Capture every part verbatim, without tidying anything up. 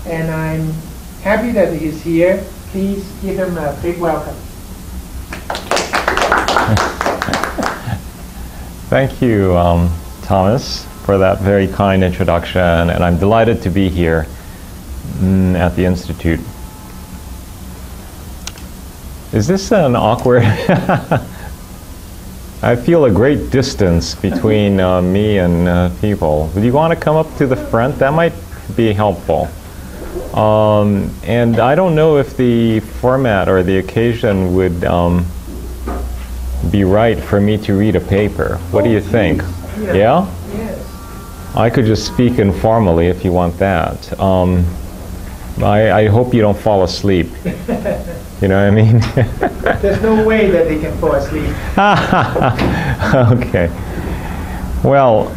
and I'm happy that he's here. Please give him a big welcome. Thank you, um, Thomas, for that very kind introduction, and I'm delighted to be here mm, at the Institute. Is this an awkward... I feel a great distance between uh, me and uh, people. Would you want to come up to the front? That might be helpful. Um, and I don't know if the format or the occasion would um, be right for me to read a paper. What do you think? Yeah? Yeah? Yes. I could just speak informally if you want that. Um, I, I hope you don't fall asleep. You know what I mean? There's no way that they can fall asleep. Okay. Well,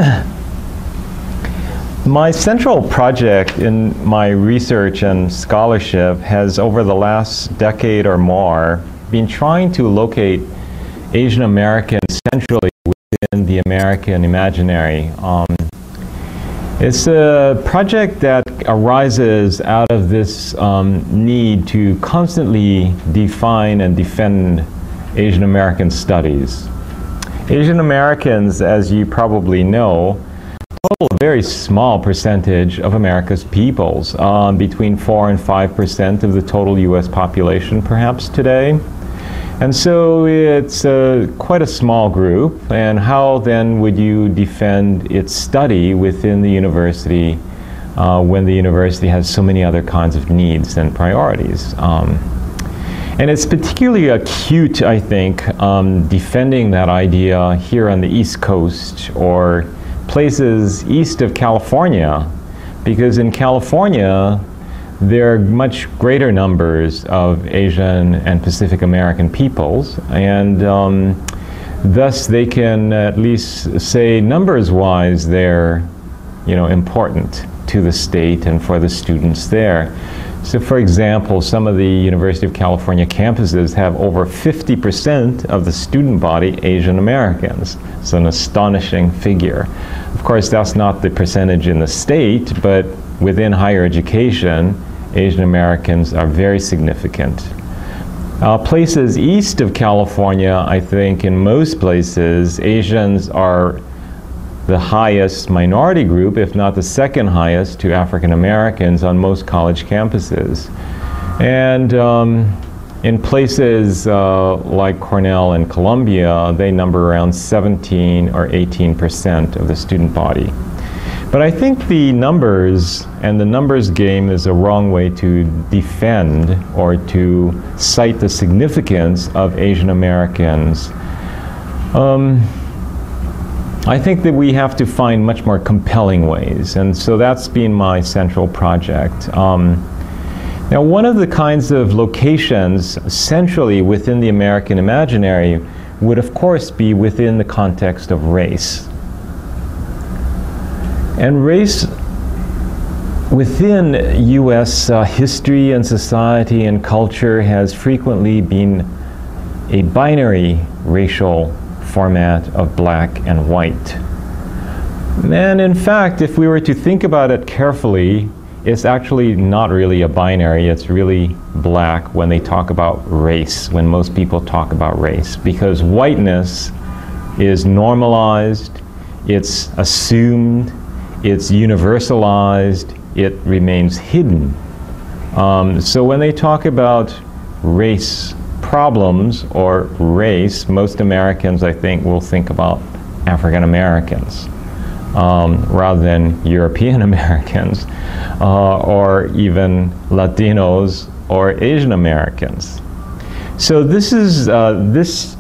my central project in my research and scholarship has, over the last decade or more, been trying to locate Asian Americans centrally within the American imaginary. Um, It's a project that arises out of this um, need to constantly define and defend Asian American studies. Asian Americans, as you probably know, total a very small percentage of America's peoples, um, between four and five percent of the total U S population perhaps today. And so it's uh, quite a small group, and how then would you defend its study within the university uh, when the university has so many other kinds of needs and priorities? Um, and it's particularly acute, I think, um, defending that idea here on the East Coast or places east of California, because in California, there are much greater numbers of Asian and Pacific American peoples, and um, thus they can at least say numbers-wise they're, you know, important to the state and for the students there. So for example, some of the University of California campuses have over fifty percent of the student body Asian Americans. It's an astonishing figure. Of course, that's not the percentage in the state, but within higher education, Asian Americans are very significant. Uh, places east of California, I think in most places, Asians are the highest minority group, if not the second highest to African Americans on most college campuses. And um, in places uh, like Cornell and Columbia, they number around seventeen or eighteen percent of the student body. But I think the numbers and the numbers game is a wrong way to defend or to cite the significance of Asian Americans. Um, I think that we have to find much more compelling ways, and so that's been my central project. Um, now, one of the kinds of locations centrally within the American imaginary would, of course, be within the context of race. And race within U S uh, history and society and culture has frequently been a binary racial format of black and white. And in fact, if we were to think about it carefully, it's actually not really a binary, it's really black when they talk about race, when most people talk about race, because whiteness is normalized, it's assumed, it's universalized, it remains hidden. Um, so when they talk about race problems or race, most Americans, I think, will think about African Americans um, rather than European Americans uh, or even Latinos or Asian Americans. So this is, uh, this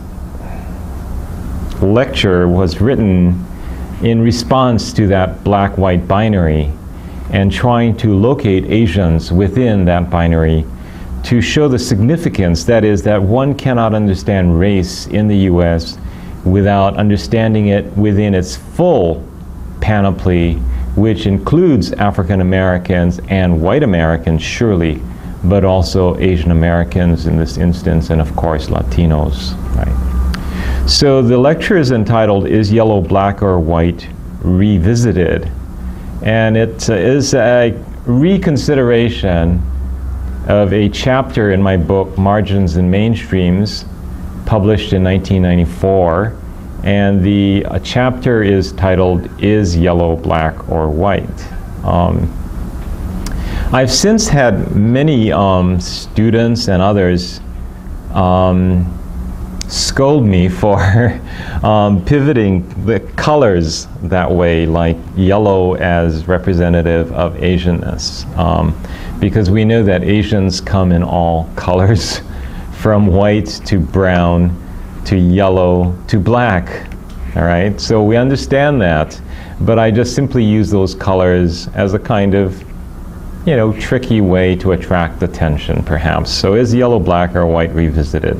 lecture was written in response to that black-white binary and trying to locate Asians within that binary to show the significance, that is, that one cannot understand race in the U S without understanding it within its full panoply, which includes African Americans and white Americans, surely, but also Asian Americans in this instance, and of course Latinos, right? So the lecture is entitled, Is Yellow Black or White Revisited? And it uh, is a reconsideration of a chapter in my book, Margins and Mainstreams, published in nineteen ninety-four. And the uh, chapter is titled, Is Yellow Black or White? Um, I've since had many um, students and others um, scold me for um, pivoting the colors that way, like yellow as representative of Asianness. Um, because we know that Asians come in all colors, from white to brown to yellow to black. All right, so we understand that, but I just simply use those colors as a kind of, you know, tricky way to attract attention, perhaps. So is yellow, black, or white revisited?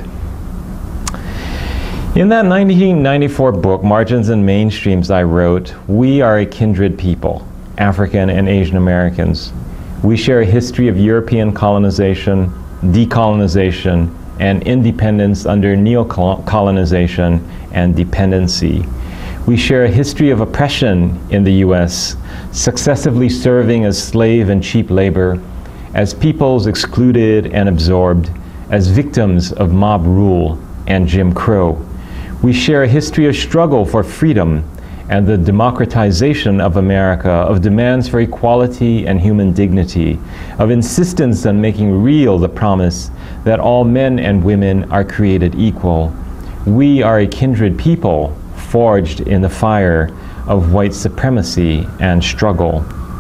In that nineteen ninety-four book, Margins and Mainstreams, I wrote, we are a kindred people, African and Asian Americans. We share a history of European colonization, decolonization, and independence under neo-colonization and dependency. We share a history of oppression in the U S, successively serving as slave and cheap labor, as peoples excluded and absorbed, as victims of mob rule and Jim Crow. We share a history of struggle for freedom and the democratization of America, of demands for equality and human dignity, of insistence on making real the promise that all men and women are created equal. We are a kindred people forged in the fire of white supremacy and struggle.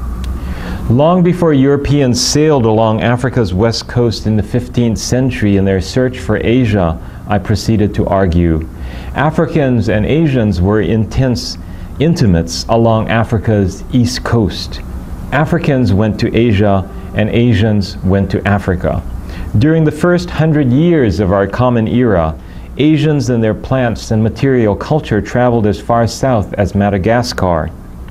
Long before Europeans sailed along Africa's west coast in the fifteenth century in their search for Asia, I proceeded to argue, Africans and Asians were intense intimates along Africa's east coast. Africans went to Asia and Asians went to Africa. During the first hundred years of our common era, Asians and their plants and material culture traveled as far south as Madagascar.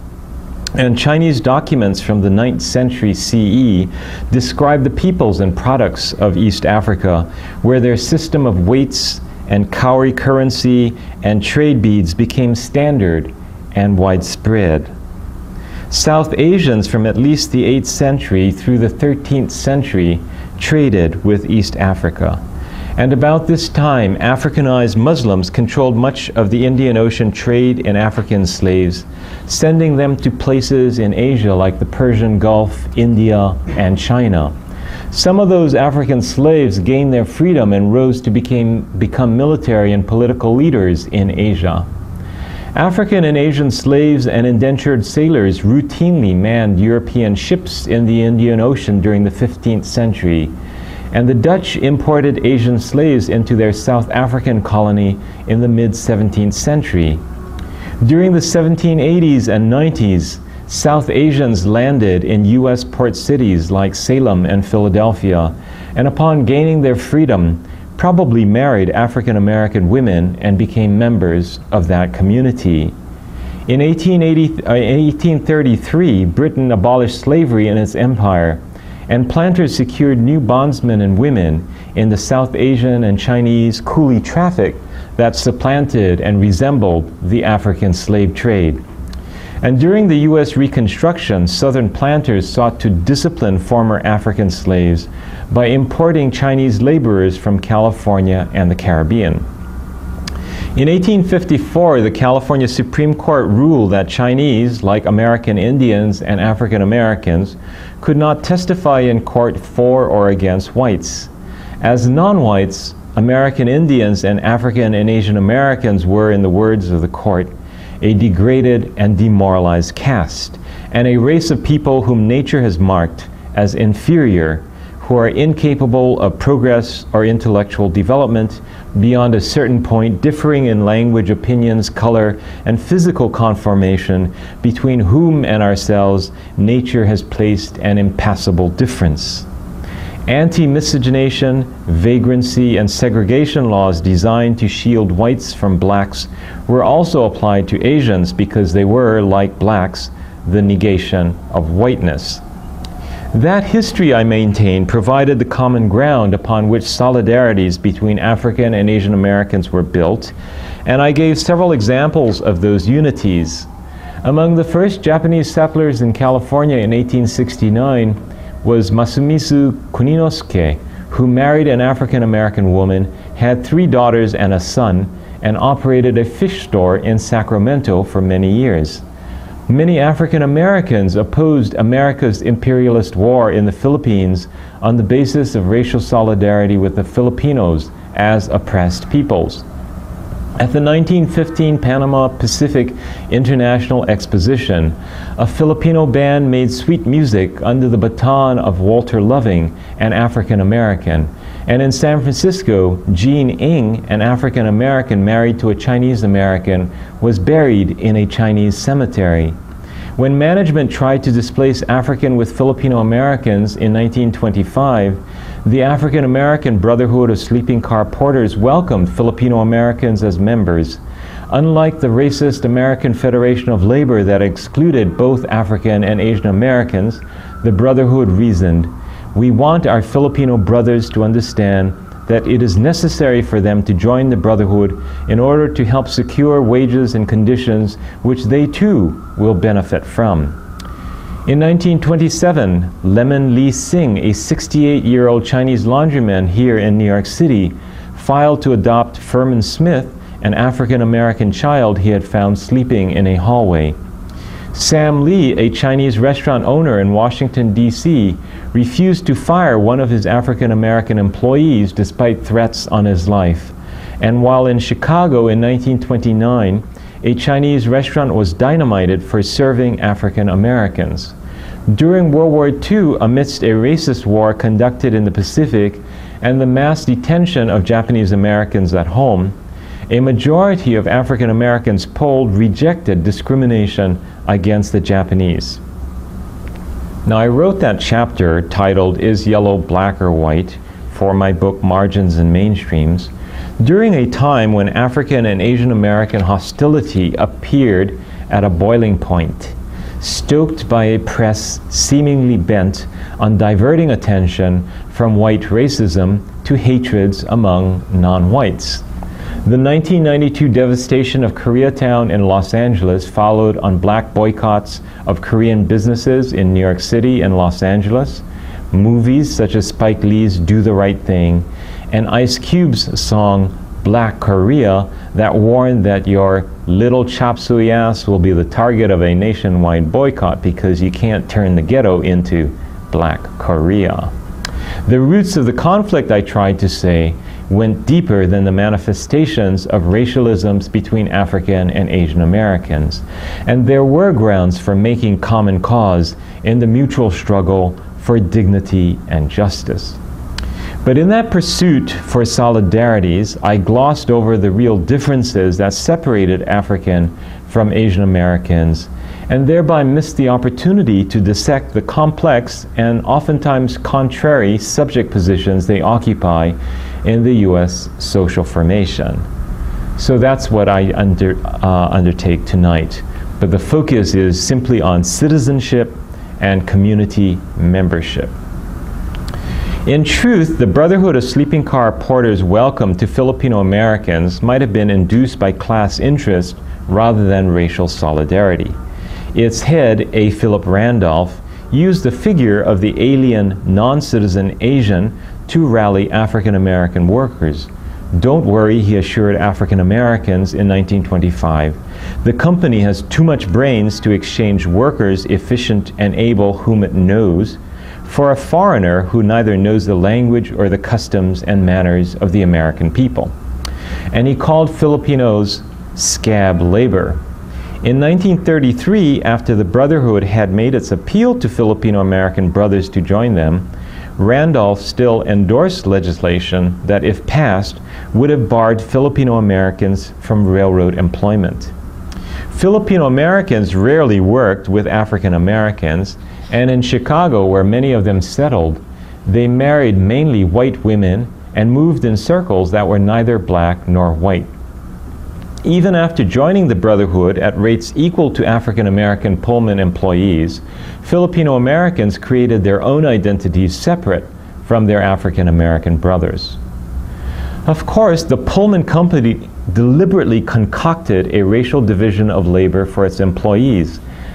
And Chinese documents from the ninth century C E describe the peoples and products of East Africa, where their system of weights and cowrie currency and trade beads became standard and widespread. South Asians from at least the eighth century through the thirteenth century traded with East Africa. And about this time, Africanized Muslims controlled much of the Indian Ocean trade in African slaves, sending them to places in Asia like the Persian Gulf, India, and China. Some of those African slaves gained their freedom and rose to became, become military and political leaders in Asia. African and Asian slaves and indentured sailors routinely manned European ships in the Indian Ocean during the fifteenth century, and the Dutch imported Asian slaves into their South African colony in the mid seventeenth century. During the seventeen eighties and nineties, South Asians landed in U S port cities like Salem and Philadelphia, and upon gaining their freedom, probably married African American women and became members of that community. In eighteen thirty-three, Britain abolished slavery in its empire, and planters secured new bondsmen and women in the South Asian and Chinese coolie traffic that supplanted and resembled the African slave trade. And during the U S Reconstruction, Southern planters sought to discipline former African slaves by importing Chinese laborers from California and the Caribbean. In eighteen fifty-four, the California Supreme Court ruled that Chinese, like American Indians and African Americans, could not testify in court for or against whites. As non-whites, American Indians and African and Asian Americans were, in the words of the court, a degraded and demoralized caste, and a race of people whom nature has marked as inferior, who are incapable of progress or intellectual development beyond a certain point, differing in language, opinions, color, and physical conformation, between whom and ourselves nature has placed an impassable difference. Anti-miscegenation, vagrancy, and segregation laws designed to shield whites from blacks were also applied to Asians because they were, like blacks, the negation of whiteness. That history, I maintain, provided the common ground upon which solidarities between African and Asian Americans were built, and I gave several examples of those unities. Among the first Japanese settlers in California in eighteen sixty-nine, was Masumitsu Kuninosuke, who married an African-American woman, had three daughters and a son, and operated a fish store in Sacramento for many years. Many African Americans opposed America's imperialist war in the Philippines on the basis of racial solidarity with the Filipinos as oppressed peoples. At the nineteen fifteen Panama Pacific International Exposition, a Filipino band made sweet music under the baton of Walter Loving, an African American. And in San Francisco, Jean Ing, an African American married to a Chinese American, was buried in a Chinese cemetery. When management tried to displace African with Filipino Americans in nineteen twenty-five, the African American Brotherhood of Sleeping Car Porters welcomed Filipino Americans as members. Unlike the racist American Federation of Labor that excluded both African and Asian Americans, the Brotherhood reasoned, "We want our Filipino brothers to understand that it is necessary for them to join the Brotherhood in order to help secure wages and conditions which they too will benefit from." In nineteen twenty-seven, Lemon Lee Sing, a sixty-eight-year-old Chinese laundryman here in New York City, filed to adopt Furman Smith, an African-American child he had found sleeping in a hallway. Sam Lee, a Chinese restaurant owner in Washington, D C, refused to fire one of his African-American employees despite threats on his life. And while in Chicago in nineteen twenty-nine, a Chinese restaurant was dynamited for serving African Americans. During World War Two, amidst a racist war conducted in the Pacific and the mass detention of Japanese Americans at home, a majority of African Americans polled rejected discrimination against the Japanese. Now, I wrote that chapter titled "Is Yellow Black or White?" for my book Margins and Mainstreams, during a time when African and Asian American hostility appeared at a boiling point, stoked by a press seemingly bent on diverting attention from white racism to hatreds among non-whites. The nineteen ninety-two devastation of Koreatown in Los Angeles followed on black boycotts of Korean businesses in New York City and Los Angeles, movies such as Spike Lee's Do the Right Thing, and Ice Cube's song Black Korea that warned that your little chop suey ass will be the target of a nationwide boycott because you can't turn the ghetto into Black Korea. The roots of the conflict, I tried to say, went deeper than the manifestations of racialisms between African and Asian Americans, and there were grounds for making common cause in the mutual struggle for dignity and justice. But in that pursuit for solidarities, I glossed over the real differences that separated African from Asian Americans, and thereby missed the opportunity to dissect the complex and oftentimes contrary subject positions they occupy in the U S social formation. So that's what I under, uh, undertake tonight. But the focus is simply on citizenship and community membership. In truth, the Brotherhood of Sleeping Car Porters' welcome to Filipino Americans might have been induced by class interest rather than racial solidarity. Its head, A. Philip Randolph, used the figure of the alien, non-citizen Asian to rally African American workers. Don't worry, he assured African Americans in nineteen twenty-five. The company has too much brains to exchange workers efficient and able whom it knows for a foreigner who neither knows the language or the customs and manners of the American people. And he called Filipinos scab labor. In nineteen thirty-three, after the Brotherhood had made its appeal to Filipino American brothers to join them, Randolph still endorsed legislation that, if passed, would have barred Filipino Americans from railroad employment. Filipino Americans rarely worked with African Americans, and in Chicago, where many of them settled, they married mainly white women and moved in circles that were neither black nor white. Even after joining the Brotherhood at rates equal to African American Pullman employees, Filipino Americans created their own identities separate from their African American brothers. Of course, the Pullman Company deliberately concocted a racial division of labor for its employees.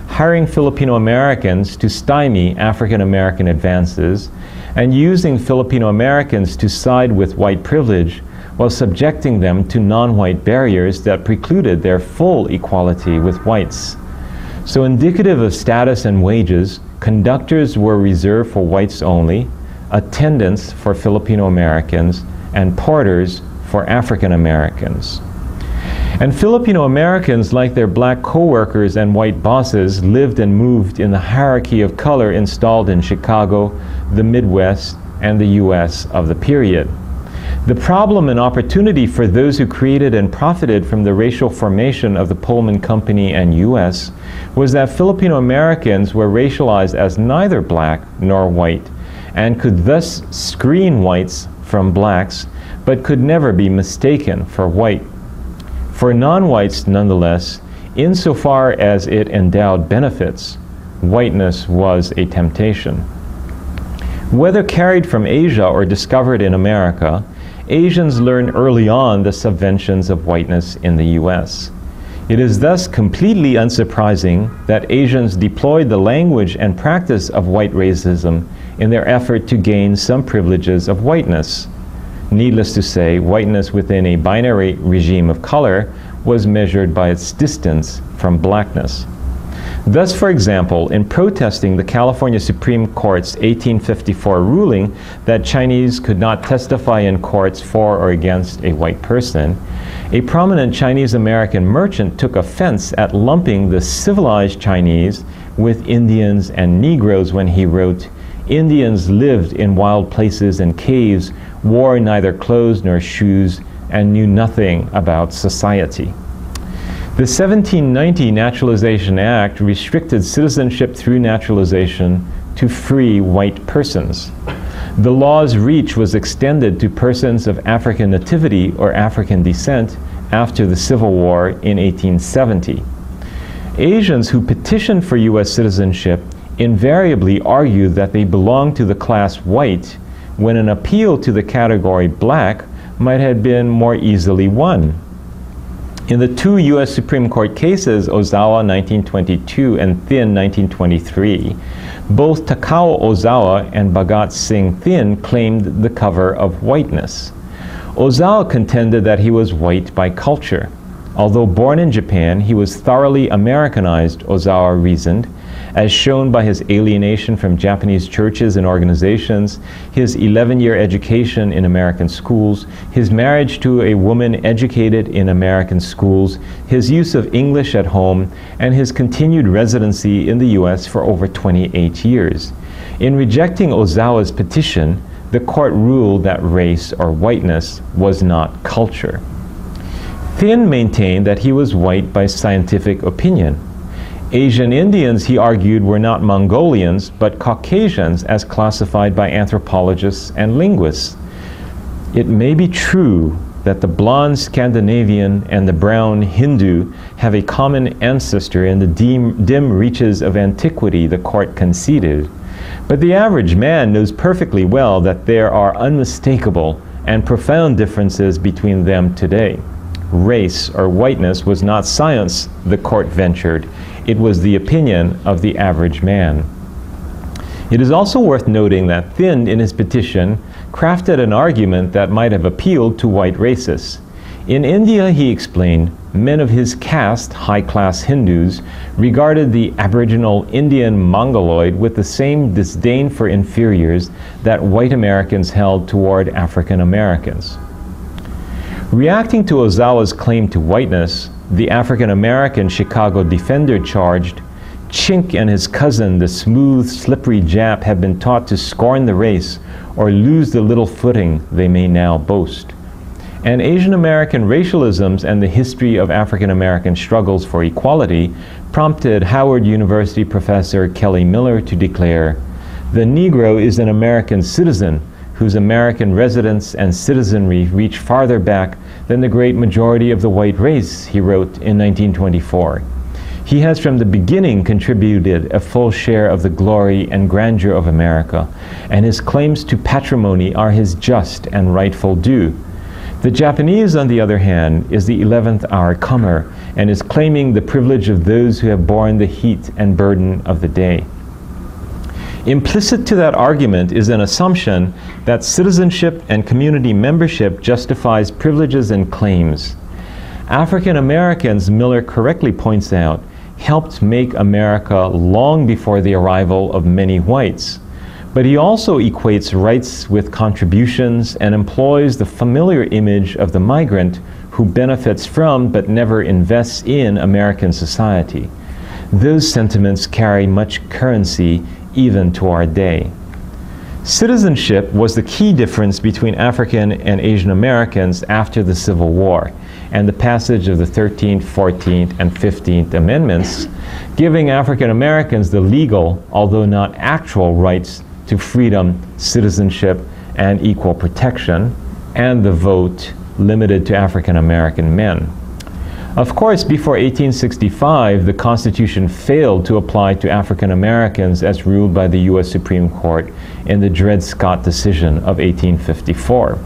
hiring Filipino Americans to stymie African American advances, and using Filipino Americans to side with white privilege while subjecting them to non-white barriers that precluded their full equality with whites. So indicative of status and wages, conductors were reserved for whites only, attendants for Filipino Americans, and porters for African Americans. And Filipino Americans, like their black co-workers and white bosses, lived and moved in the hierarchy of color installed in Chicago, the Midwest, and the U S of the period. The problem and opportunity for those who created and profited from the racial formation of the Pullman Company and U S was that Filipino Americans were racialized as neither black nor white, and could thus screen whites from blacks, but could never be mistaken for white. For non-whites, nonetheless, insofar as it endowed benefits, whiteness was a temptation. Whether carried from Asia or discovered in America, Asians learned early on the subventions of whiteness in the U S. It is thus completely unsurprising that Asians deployed the language and practice of white racism in their effort to gain some privileges of whiteness. Needless to say, whiteness within a binary regime of color was measured by its distance from blackness. Thus, for example, in protesting the California Supreme Court's eighteen fifty-four ruling that Chinese could not testify in courts for or against a white person, a prominent Chinese American merchant took offense at lumping the civilized Chinese with Indians and Negroes when he wrote, "Indians lived in wild places and caves, wore neither clothes nor shoes, and knew nothing about society." The seventeen ninety Naturalization Act restricted citizenship through naturalization to free white persons. The law's reach was extended to persons of African nativity or African descent after the Civil War in eighteen seventy. Asians who petitioned for U S citizenship invariably argued that they belonged to the class white, when an appeal to the category black might have been more easily won. In the two U S Supreme Court cases, Ozawa nineteen twenty-two and Thin nineteen twenty-three, both Takao Ozawa and Bhagat Singh Thin claimed the cover of whiteness. Ozawa contended that he was white by culture. Although born in Japan, he was thoroughly Americanized, Ozawa reasoned, as shown by his alienation from Japanese churches and organizations, his eleven-year education in American schools, his marriage to a woman educated in American schools, his use of English at home, and his continued residency in the U S for over twenty-eight years. In rejecting Ozawa's petition, the court ruled that race or whiteness was not culture. Thin maintained that he was white by scientific opinion. Asian Indians, he argued, were not Mongolians, but Caucasians as classified by anthropologists and linguists. It may be true that the blonde Scandinavian and the brown Hindu have a common ancestor in the dim, dim reaches of antiquity, the court conceded. But the average man knows perfectly well that there are unmistakable and profound differences between them today. Race or whiteness was not science, the court ventured. It was the opinion of the average man. It is also worth noting that Thin, in his petition, crafted an argument that might have appealed to white racists. In India, he explained, men of his caste, high-class Hindus, regarded the aboriginal Indian Mongoloid with the same disdain for inferiors that white Americans held toward African Americans. Reacting to Ozawa's claim to whiteness, the African-American Chicago defender charged, Chink and his cousin, the smooth, slippery Jap, have been taught to scorn the race or lose the little footing they may now boast. And Asian American racialisms and the history of African American struggles for equality prompted Howard University professor Kelly Miller to declare, "The Negro is an American citizen whose American residence and citizenry reach farther back than the great majority of the white race," he wrote in nineteen twenty-four. "He has from the beginning contributed a full share of the glory and grandeur of America, and his claims to patrimony are his just and rightful due. The Japanese, on the other hand, is the eleventh hour comer and is claiming the privilege of those who have borne the heat and burden of the day. Implicit to that argument is an assumption that citizenship and community membership justifies privileges and claims. African Americans, Miller correctly points out, helped make America long before the arrival of many whites. But he also equates rights with contributions and employs the familiar image of the migrant who benefits from but never invests in American society. Those sentiments carry much currency even to our day. Citizenship was the key difference between African and Asian Americans after the Civil War and the passage of the thirteenth, fourteenth, and fifteenth Amendments, giving African Americans the legal, although not actual, rights to freedom, citizenship, and equal protection, and the vote limited to African American men. Of course, before eighteen sixty-five, the Constitution failed to apply to African Americans as ruled by the U S Supreme Court in the Dred Scott decision of eighteen fifty-four.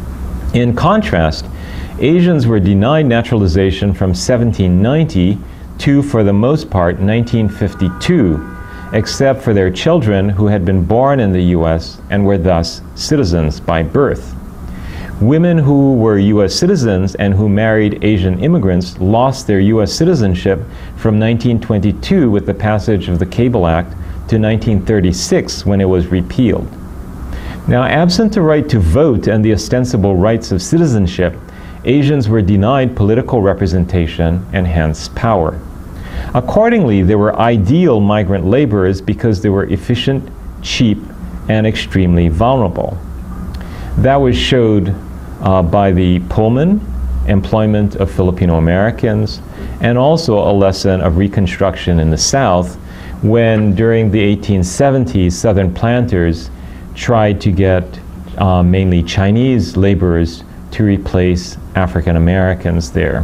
In contrast, Asians were denied naturalization from seventeen ninety to, for the most part, nineteen fifty-two, except for their children who had been born in the U S and were thus citizens by birth. Women who were U S citizens and who married Asian immigrants lost their U S citizenship from nineteen twenty-two with the passage of the Cable Act to nineteen thirty-six when it was repealed. Now, absent the right to vote and the ostensible rights of citizenship, Asians were denied political representation and hence power. Accordingly, they were ideal migrant laborers because they were efficient, cheap, and extremely vulnerable. That was showed uh, by the Pullman employment of Filipino Americans, and also a lesson of Reconstruction in the South when, during the eighteen seventies, Southern planters tried to get uh, mainly Chinese laborers to replace African Americans there.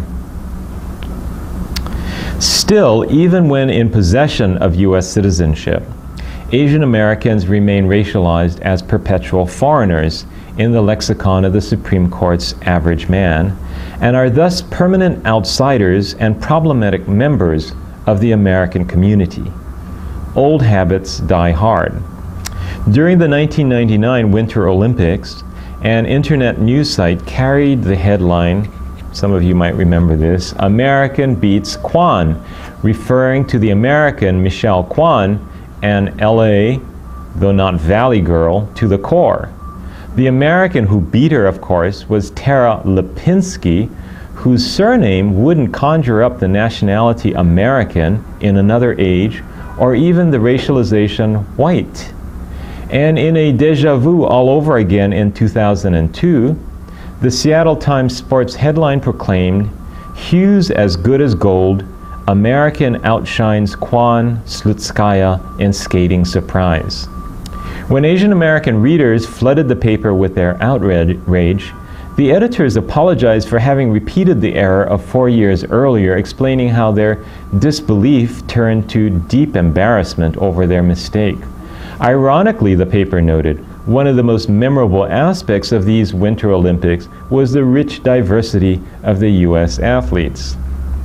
Still, even when in possession of U S citizenship, Asian Americans remain racialized as perpetual foreigners in the lexicon of the Supreme Court's average man, and are thus permanent outsiders and problematic members of the American community. Old habits die hard. During the nineteen ninety-nine Winter Olympics, an internet news site carried the headline, some of you might remember this, "American beats Kwan," referring to the American Michelle Kwan, an L A, though not Valley girl, to the core. The American who beat her, of course, was Tara Lipinski, whose surname wouldn't conjure up the nationality American in another age, or even the racialization white. And in a déjà vu all over again in two thousand two, the Seattle Times sports headline proclaimed, "Hues as good as gold, American outshines Kwan Slutskaya in skating surprise." When Asian American readers flooded the paper with their outrage, the editors apologized for having repeated the error of four years earlier, explaining how their disbelief turned to deep embarrassment over their mistake. Ironically, the paper noted, one of the most memorable aspects of these Winter Olympics was the rich diversity of the U S athletes.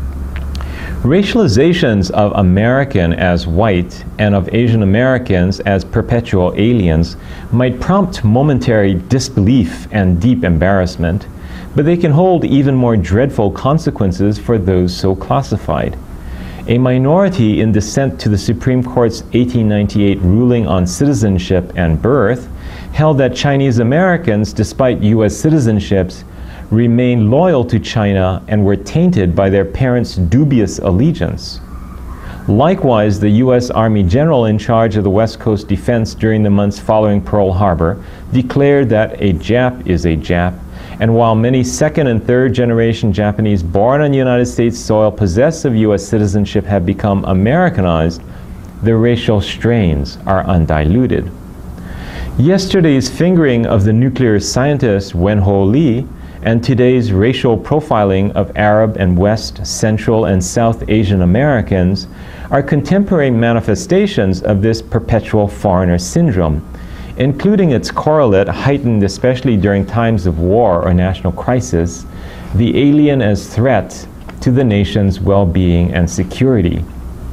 Racializations of American as white and of Asian Americans as perpetual aliens might prompt momentary disbelief and deep embarrassment, but they can hold even more dreadful consequences for those so classified. A minority in dissent to the Supreme Court's eighteen ninety-eight ruling on citizenship and birth held that Chinese Americans, despite U S citizenships, remained loyal to China and were tainted by their parents' dubious allegiance. Likewise, the U S Army general in charge of the West Coast defense during the months following Pearl Harbor declared that a Jap is a Jap, and while many second and third generation Japanese born on United States soil possessed of U S citizenship have become Americanized, the racial strains are undiluted. Yesterday's fingering of the nuclear scientist Wen-Ho Lee and today's racial profiling of Arab and West, Central, and South Asian Americans are contemporary manifestations of this perpetual foreigner syndrome, including its correlate heightened especially during times of war or national crisis, the alien as threat to the nation's well-being and security.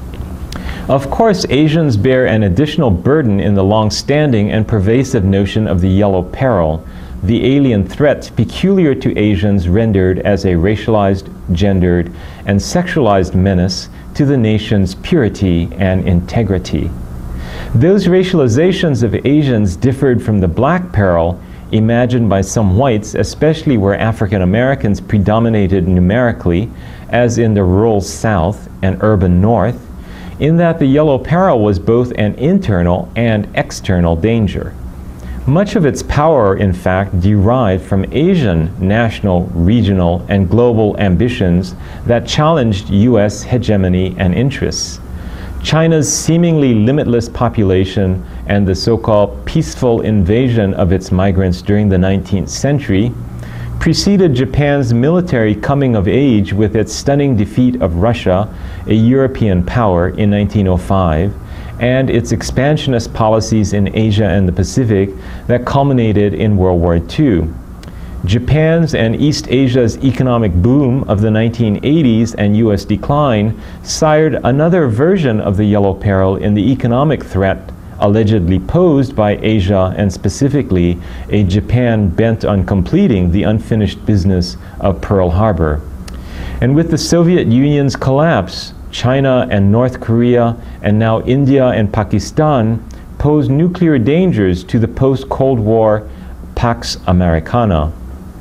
Of course, Asians bear an additional burden in the long-standing and pervasive notion of the yellow peril, the alien threat peculiar to Asians rendered as a racialized, gendered, and sexualized menace to the nation's purity and integrity. Those racializations of Asians differed from the black peril imagined by some whites, especially where African Americans predominated numerically, as in the rural South and urban North, in that the yellow peril was both an internal and external danger. Much of its power, in fact, derived from Asian national, regional, and global ambitions that challenged U S hegemony and interests. China's seemingly limitless population and the so-called peaceful invasion of its migrants during the nineteenth century preceded Japan's military coming of age with its stunning defeat of Russia, a European power, in nineteen oh five, and its expansionist policies in Asia and the Pacific that culminated in World War Two. Japan's and East Asia's economic boom of the nineteen eighties and U S decline sired another version of the yellow peril in the economic threat allegedly posed by Asia, and specifically a Japan bent on completing the unfinished business of Pearl Harbor. And with the Soviet Union's collapse, China and North Korea, and now India and Pakistan, pose nuclear dangers to the post-Cold War Pax Americana.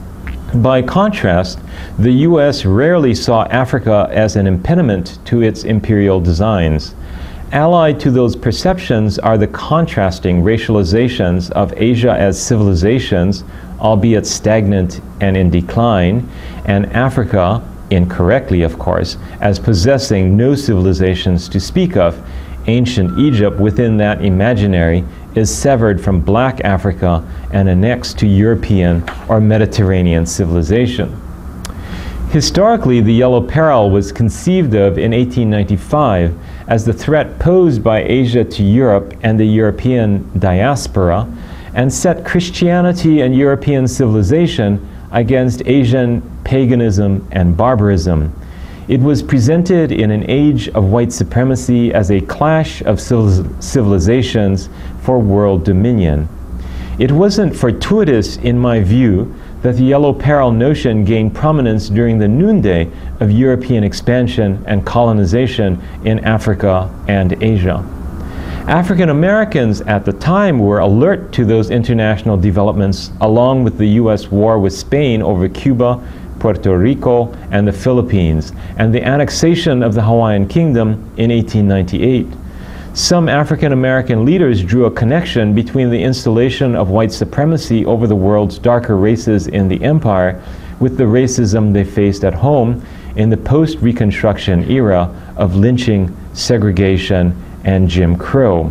By contrast, the U S rarely saw Africa as an impediment to its imperial designs. Allied to those perceptions are the contrasting racializations of Asia as civilizations, albeit stagnant and in decline, and Africa, incorrectly of course, as possessing no civilizations to speak of. Ancient Egypt, within that imaginary, is severed from black Africa and annexed to European or Mediterranean civilization. Historically, the yellow peril was conceived of in eighteen ninety-five as the threat posed by Asia to Europe and the European diaspora, and set Christianity and European civilization against Asian paganism and barbarism. It was presented in an age of white supremacy as a clash of civilizations for world dominion. It wasn't fortuitous, in my view, that the yellow peril notion gained prominence during the noonday of European expansion and colonization in Africa and Asia. African Americans at the time were alert to those international developments, along with the U S war with Spain over Cuba, Puerto Rico, and the Philippines, and the annexation of the Hawaiian Kingdom in eighteen ninety-eight. Some African American leaders drew a connection between the installation of white supremacy over the world's darker races in the empire with the racism they faced at home in the post-Reconstruction era of lynching, segregation, and Jim Crow.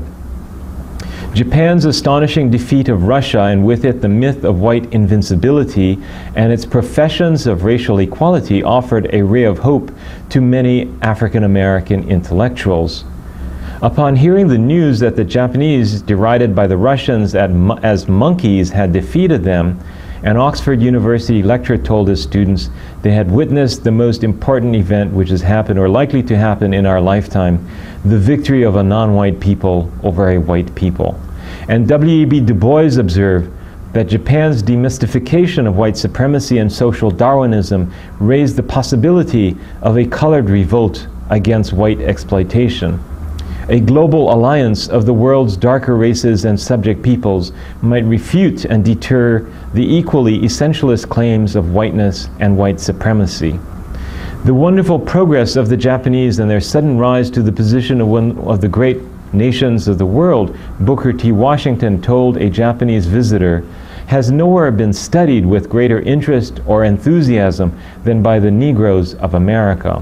Japan's astonishing defeat of Russia, and with it the myth of white invincibility and its professions of racial equality, offered a ray of hope to many African American intellectuals. Upon hearing the news that the Japanese, derided by the Russians as monkeys, had defeated them, an Oxford University lecturer told his students they had witnessed the most important event which has happened or likely to happen in our lifetime, the victory of a non-white people over a white people. And W E B Du Bois observed that Japan's demystification of white supremacy and social Darwinism raised the possibility of a colored revolt against white exploitation. A global alliance of the world's darker races and subject peoples might refute and deter the equally essentialist claims of whiteness and white supremacy. The wonderful progress of the Japanese and their sudden rise to the position of one of the great nations of the world, Booker T. Washington told a Japanese visitor, has nowhere been studied with greater interest or enthusiasm than by the Negroes of America.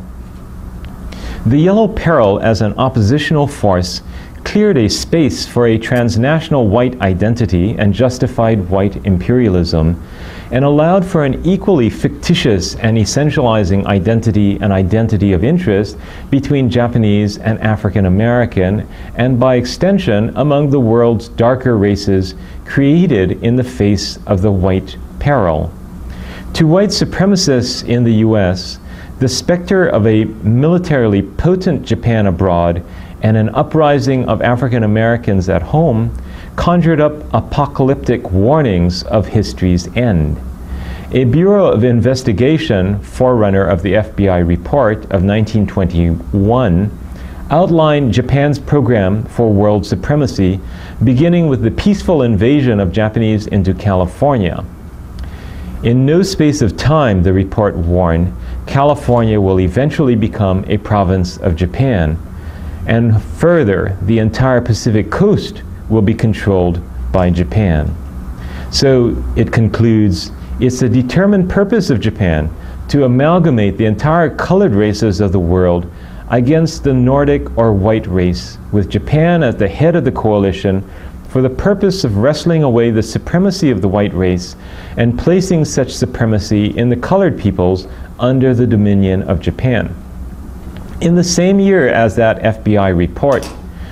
The yellow peril as an oppositional force cleared a space for a transnational white identity and justified white imperialism, and allowed for an equally fictitious and essentializing identity and identity of interest between Japanese and African American, and by extension among the world's darker races created in the face of the white peril. To white supremacists in the U S, the specter of a militarily potent Japan abroad and an uprising of African Americans at home conjured up apocalyptic warnings of history's end. A Bureau of Investigation, forerunner of the F B I report of nineteen twenty-one, outlined Japan's program for world supremacy, beginning with the peaceful invasion of Japanese into California. In no space of time, the report warned, California will eventually become a province of Japan, and further, the entire Pacific coast will be controlled by Japan. So it concludes, it's the determined purpose of Japan to amalgamate the entire colored races of the world against the Nordic or white race, with Japan at the head of the coalition for the purpose of wrestling away the supremacy of the white race and placing such supremacy in the colored peoples under the dominion of Japan. In the same year as that F B I report,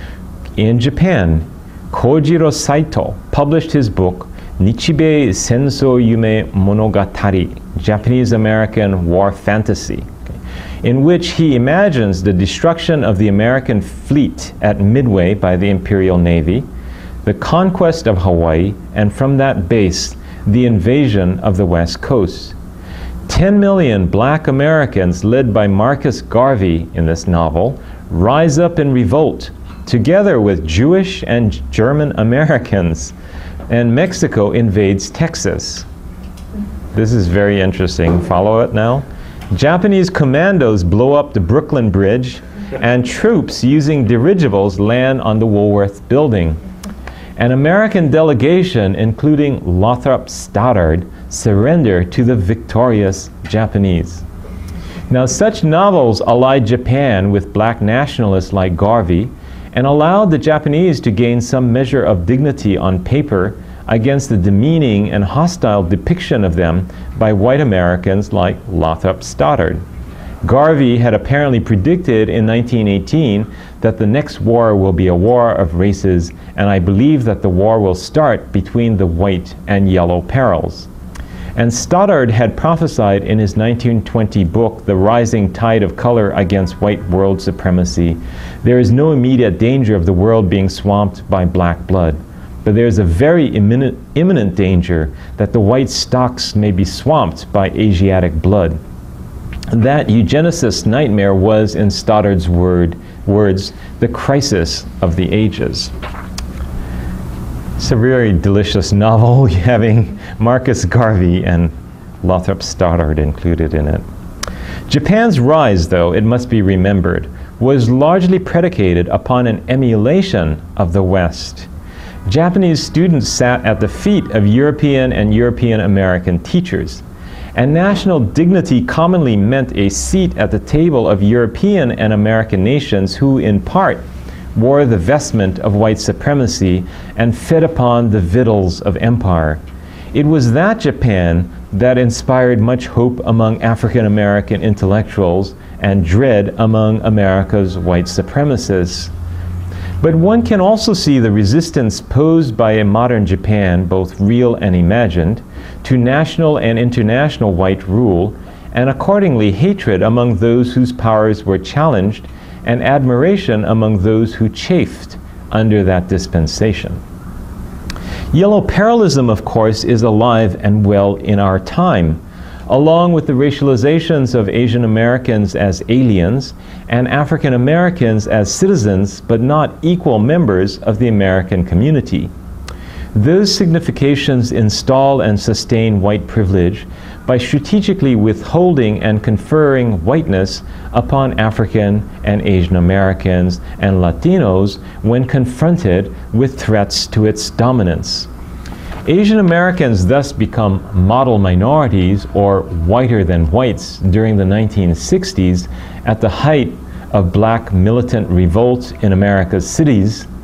in Japan, Kojiro Saito published his book, Nichibei Senso Yume Monogatari, Japanese-American War Fantasy, okay, in which he imagines the destruction of the American fleet at Midway by the Imperial Navy, the conquest of Hawaii, and from that base, the invasion of the West Coast. Ten million black Americans, led by Marcus Garvey in this novel, rise up in revolt, together with Jewish and German Americans, and Mexico invades Texas. This is very interesting. Follow it now. Japanese commandos blow up the Brooklyn Bridge, and troops using dirigibles land on the Woolworth Building. An American delegation, including Lothrop Stoddard, surrender to the victorious Japanese. Now, such novels allied Japan with black nationalists like Garvey, and allowed the Japanese to gain some measure of dignity on paper against the demeaning and hostile depiction of them by white Americans like Lothrop Stoddard. Garvey had apparently predicted in nineteen eighteen that the next war will be a war of races, and I believe that the war will start between the white and yellow perils. And Stoddard had prophesied in his nineteen twenty book, The Rising Tide of Color Against White World Supremacy, there is no immediate danger of the world being swamped by black blood, but there is a very imminent, imminent danger that the white stocks may be swamped by Asiatic blood. That eugenicist nightmare was, in Stoddard's word, words, the crisis of the ages. It's a very delicious novel, having Marcus Garvey and Lothrop Stoddard included in it. Japan's rise, though, it must be remembered, was largely predicated upon an emulation of the West. Japanese students sat at the feet of European and European American teachers, and national dignity commonly meant a seat at the table of European and American nations who, in part, wore the vestment of white supremacy and fed upon the victuals of empire. It was that Japan that inspired much hope among African American intellectuals and dread among America's white supremacists. But one can also see the resistance posed by a modern Japan, both real and imagined, to national and international white rule, and accordingly hatred among those whose powers were challenged, and admiration among those who chafed under that dispensation. Yellow parallelism, of course, is alive and well in our time, along with the racializations of Asian Americans as aliens and African Americans as citizens but not equal members of the American community. Those significations install and sustain white privilege by strategically withholding and conferring whiteness upon African and Asian Americans and Latinos when confronted with threats to its dominance. Asian Americans thus become model minorities, or whiter than whites, during the nineteen sixties at the height of black militant revolt in America's cities,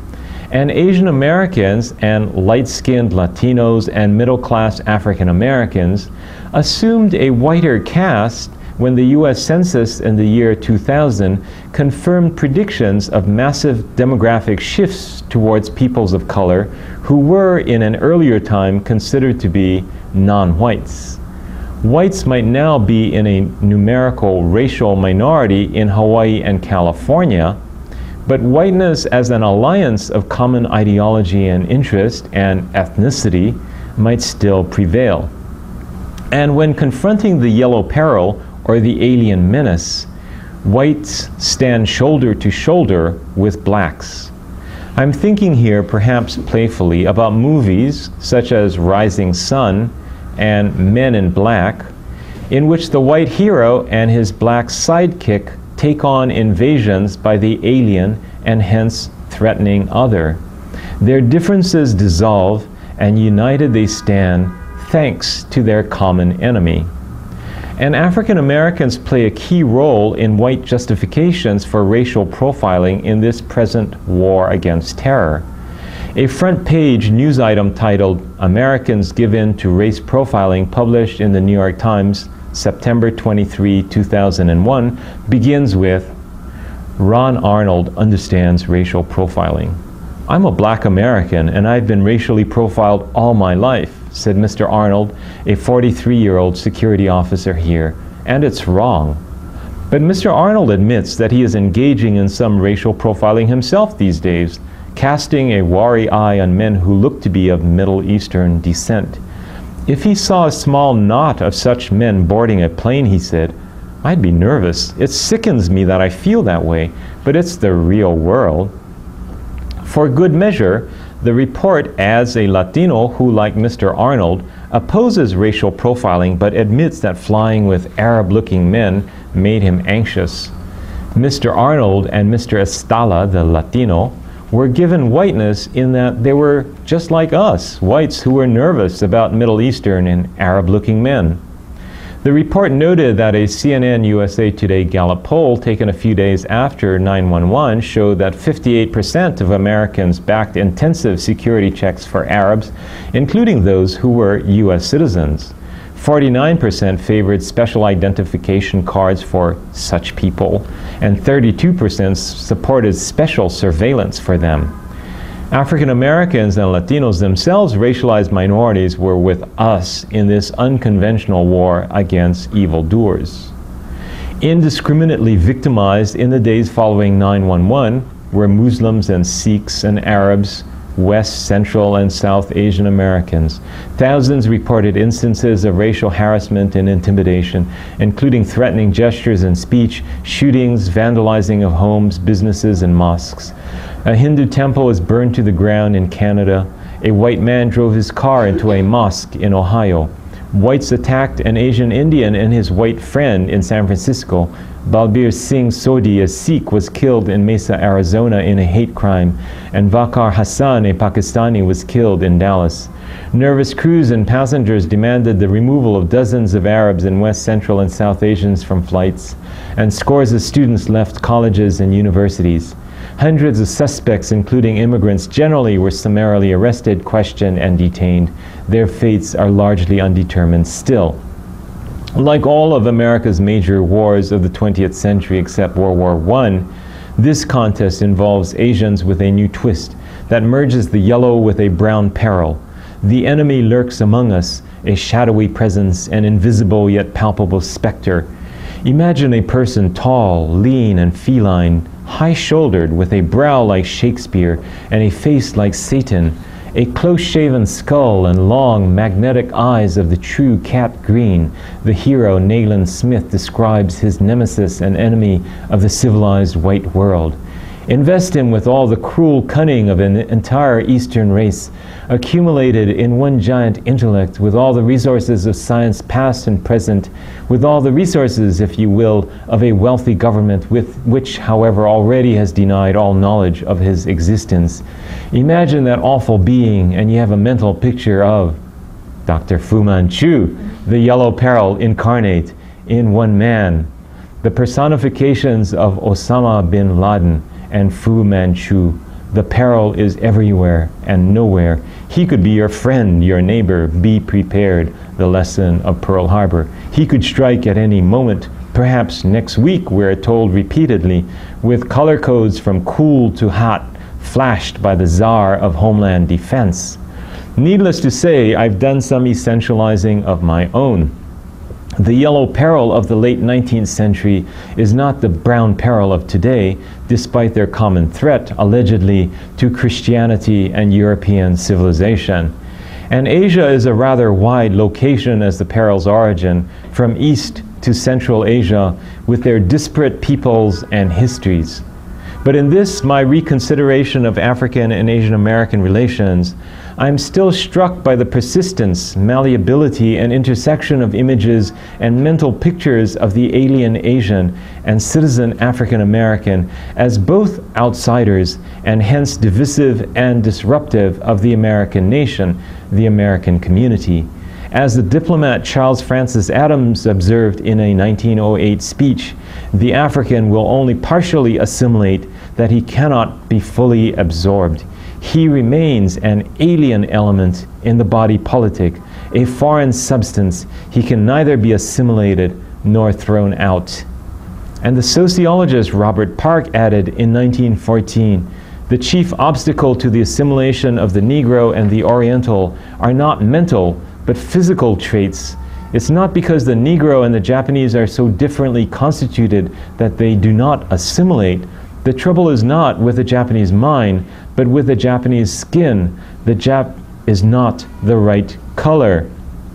And Asian Americans and light-skinned Latinos and middle-class African Americans assumed a whiter caste when the U S Census in the year two thousand confirmed predictions of massive demographic shifts towards peoples of color who were in an earlier time considered to be non-whites. Whites might now be in a numerical racial minority in Hawaii and California, but whiteness as an alliance of common ideology and interest and ethnicity might still prevail. And when confronting the yellow peril or the alien menace, whites stand shoulder to shoulder with blacks. I'm thinking here, perhaps playfully, about movies such as Rising Sun and Men in Black, in which the white hero and his black sidekick take on invasions by the alien and hence threatening other. Their differences dissolve, and united they stand thanks to their common enemy. And African Americans play a key role in white justifications for racial profiling in this present war against terror. A front-page news item titled "Americans Give In to Race Profiling," published in the New York Times, September twenty-third, two thousand one, begins with, "Ron Arnold understands racial profiling. I'm a black American and I've been racially profiled all my life," said Mister Arnold, a forty-three-year-old security officer here, "and it's wrong." But Mister Arnold admits that he is engaging in some racial profiling himself these days, casting a wary eye on men who look to be of Middle Eastern descent. "If he saw a small knot of such men boarding a plane," he said, "I'd be nervous. It sickens me that I feel that way, but it's the real world." For good measure, the report adds a Latino who, like Mister Arnold, opposes racial profiling but admits that flying with Arab-looking men made him anxious. Mister Arnold and Mister Estala, the Latino, were given whiteness in that they were just like us, whites who were nervous about Middle Eastern and Arab-looking men. The report noted that a C N N U S A Today Gallup poll taken a few days after nine one one showed that fifty-eight percent of Americans backed intensive security checks for Arabs, including those who were U S citizens. forty-nine percent favored special identification cards for such people, and thirty-two percent supported special surveillance for them. African Americans and Latinos themselves, racialized minorities, were with us in this unconventional war against evildoers. Indiscriminately victimized in the days following nine one one were Muslims and Sikhs and Arabs, West, Central, and South Asian Americans. Thousands reported instances of racial harassment and intimidation, including threatening gestures and speech, shootings, vandalizing of homes, businesses, and mosques. A Hindu temple was burned to the ground in Canada. A white man drove his car into a mosque in Ohio. Whites attacked an Asian Indian and his white friend in San Francisco. Balbir Singh Sodhi, a Sikh, was killed in Mesa, Arizona in a hate crime, and Vakar Hassan, a Pakistani, was killed in Dallas. Nervous crews and passengers demanded the removal of dozens of Arabs and West Central and South Asians from flights, and scores of students left colleges and universities. Hundreds of suspects, including immigrants, generally were summarily arrested, questioned, and detained. Their fates are largely undetermined still. Like all of America's major wars of the twentieth century except World War One, this contest involves Asians with a new twist that merges the yellow with a brown peril. The enemy lurks among us, a shadowy presence, an invisible yet palpable specter. Imagine a person tall, lean, and feline, high-shouldered, with a brow like Shakespeare and a face like Satan, a close-shaven skull and long, magnetic eyes of the true cat green. The hero, Nayland Smith, describes his nemesis and enemy of the civilized white world. Invest him with all the cruel cunning of an entire Eastern race, accumulated in one giant intellect, with all the resources of science past and present, with all the resources, if you will, of a wealthy government, with which, however, already has denied all knowledge of his existence. Imagine that awful being, and you have a mental picture of Doctor Fu Manchu, the yellow peril incarnate in one man, the personifications of Osama bin Laden and Fu Manchu, The peril is everywhere and nowhere. He could be your friend, your neighbor. Be prepared, the lesson of Pearl Harbor. He could strike at any moment, perhaps next week, we're told repeatedly, with color codes from cool to hot, flashed by the Tsar of Homeland Defense. Needless to say, I've done some essentializing of my own. The yellow peril of the late nineteenth century is not the brown peril of today, despite their common threat, allegedly, to Christianity and European civilization. And Asia is a rather wide location as the peril's origin, from east to Central Asia, with their disparate peoples and histories. But in this, my reconsideration of African and Asian American relations, I'm still struck by the persistence, malleability, and intersection of images and mental pictures of the alien Asian and citizen African American as both outsiders and hence divisive and disruptive of the American nation, the American community. As the diplomat Charles Francis Adams observed in a nineteen oh eight speech, the African will only partially assimilate, that he cannot be fully absorbed. He remains an alien element in the body politic, a foreign substance. He can neither be assimilated nor thrown out. And the sociologist Robert Park added in nineteen fourteen, the chief obstacle to the assimilation of the Negro and the Oriental are not mental, but physical traits. It's not because the Negro and the Japanese are so differently constituted that they do not assimilate. The trouble is not with the Japanese mind, but with the Japanese skin. The Jap is not the right color.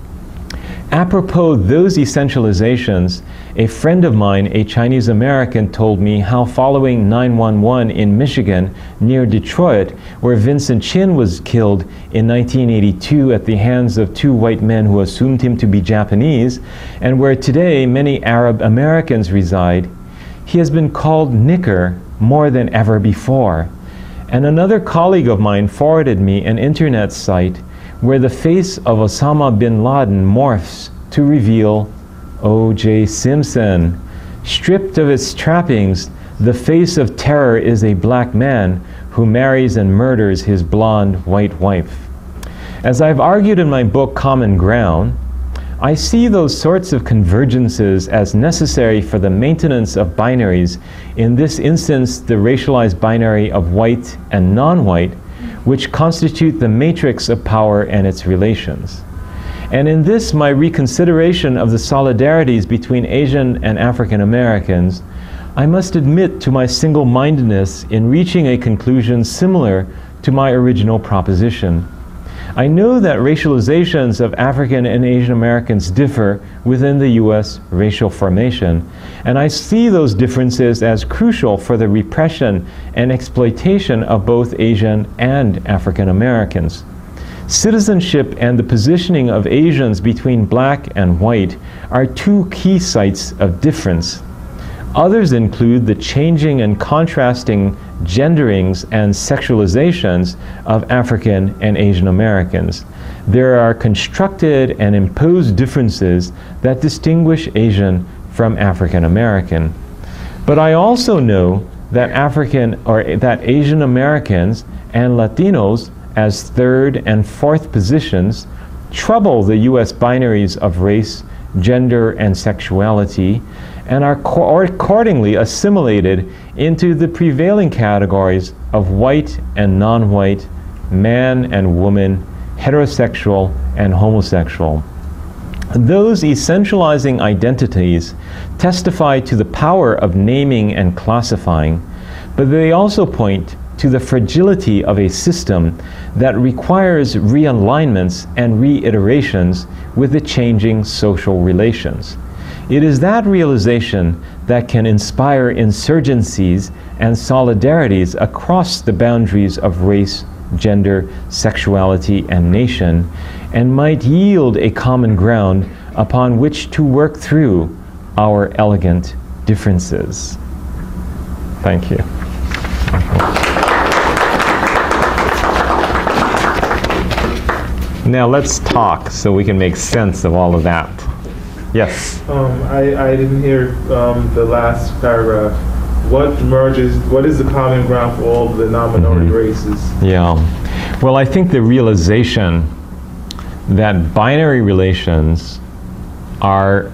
Apropos those essentializations, a friend of mine, a Chinese American, told me how following nine one one in Michigan, near Detroit, where Vincent Chin was killed in nineteen eighty-two at the hands of two white men who assumed him to be Japanese, and where today many Arab Americans reside, he has been called Nicker more than ever before. And another colleague of mine forwarded me an internet site where the face of Osama bin Laden morphs to reveal O J Simpson. Stripped of its trappings, the face of terror is a black man who marries and murders his blonde white wife. As I've argued in my book Common Ground, I see those sorts of convergences as necessary for the maintenance of binaries, in this instance the racialized binary of white and non-white, which constitute the matrix of power and its relations. And in this, my reconsideration of the solidarities between Asian and African Americans, I must admit to my single-mindedness in reaching a conclusion similar to my original proposition. I know that racializations of African and Asian Americans differ within the U S racial formation, and I see those differences as crucial for the repression and exploitation of both Asian and African Americans. Citizenship and the positioning of Asians between black and white are two key sites of difference. Others include the changing and contrasting genderings and sexualizations of African and Asian Americans. There are constructed and imposed differences that distinguish Asian from African American. But I also know that African or that Asian Americans and Latinos as third and fourth positions trouble the U S binaries of race, gender, and sexuality, and are co accordingly assimilated into the prevailing categories of white and non-white, man and woman, heterosexual and homosexual. Those essentializing identities testify to the power of naming and classifying, but they also point to the fragility of a system that requires realignments and reiterations with the changing social relations. It is that realization that can inspire insurgencies and solidarities across the boundaries of race, gender, sexuality, and nation, and might yield a common ground upon which to work through our elegant differences. Thank you. Now let's talk so we can make sense of all of that. Yes? Um, I, I didn't hear um, the last paragraph. what merges, what is the common ground for all the non-minority Mm-hmm. races? Yeah. Well, I think the realization that binary relations are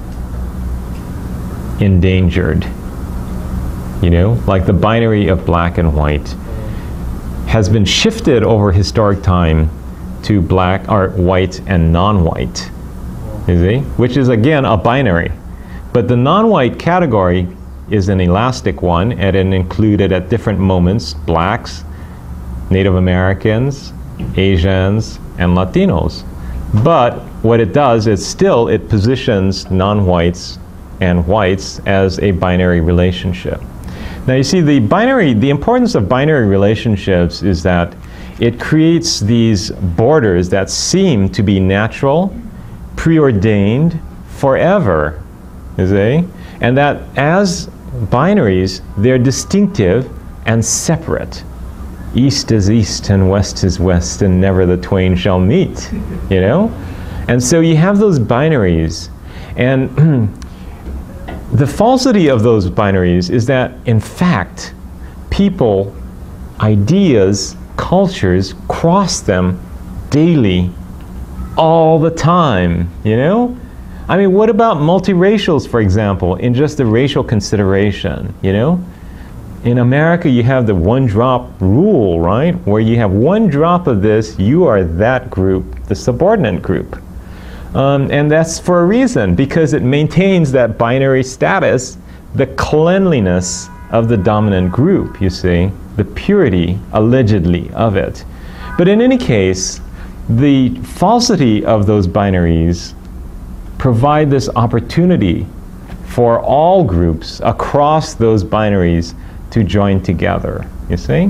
endangered, you know, like the binary of black and white has been shifted over historic time to black or white and non-white, you see, which is again a binary. But the non-white category is an elastic one, and it included at different moments blacks, Native Americans, Asians, and Latinos. But what it does is still it positions non-whites and whites as a binary relationship. Now you see the binary, the importance of binary relationships is that it creates these borders that seem to be natural, preordained, forever, you see? And that as binaries, they're distinctive and separate. East is east and west is west and never the twain shall meet, you know? And so you have those binaries, and the falsity of those binaries is that, in fact, people, ideas, cultures cross them daily, all the time, you know? I mean, what about multiracials, for example, in just the racial consideration, you know? In America, you have the one-drop rule, right? Where you have one drop of this, you are that group, the subordinate group. Um, and that's for a reason, because it maintains that binary status, the cleanliness of the dominant group, you see, the purity, allegedly, of it. But in any case, the falsity of those binaries provide this opportunity for all groups across those binaries to join together, you see?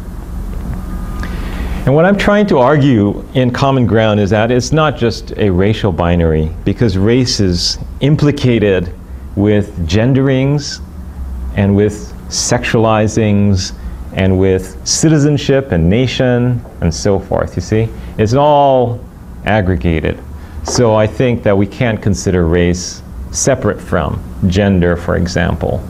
And what I'm trying to argue in Common Ground is that it's not just a racial binary, because race is implicated with genderings and with sexualizings and with citizenship and nation and so forth, you see? It's all aggregated. So I think that we can't consider race separate from gender, for example.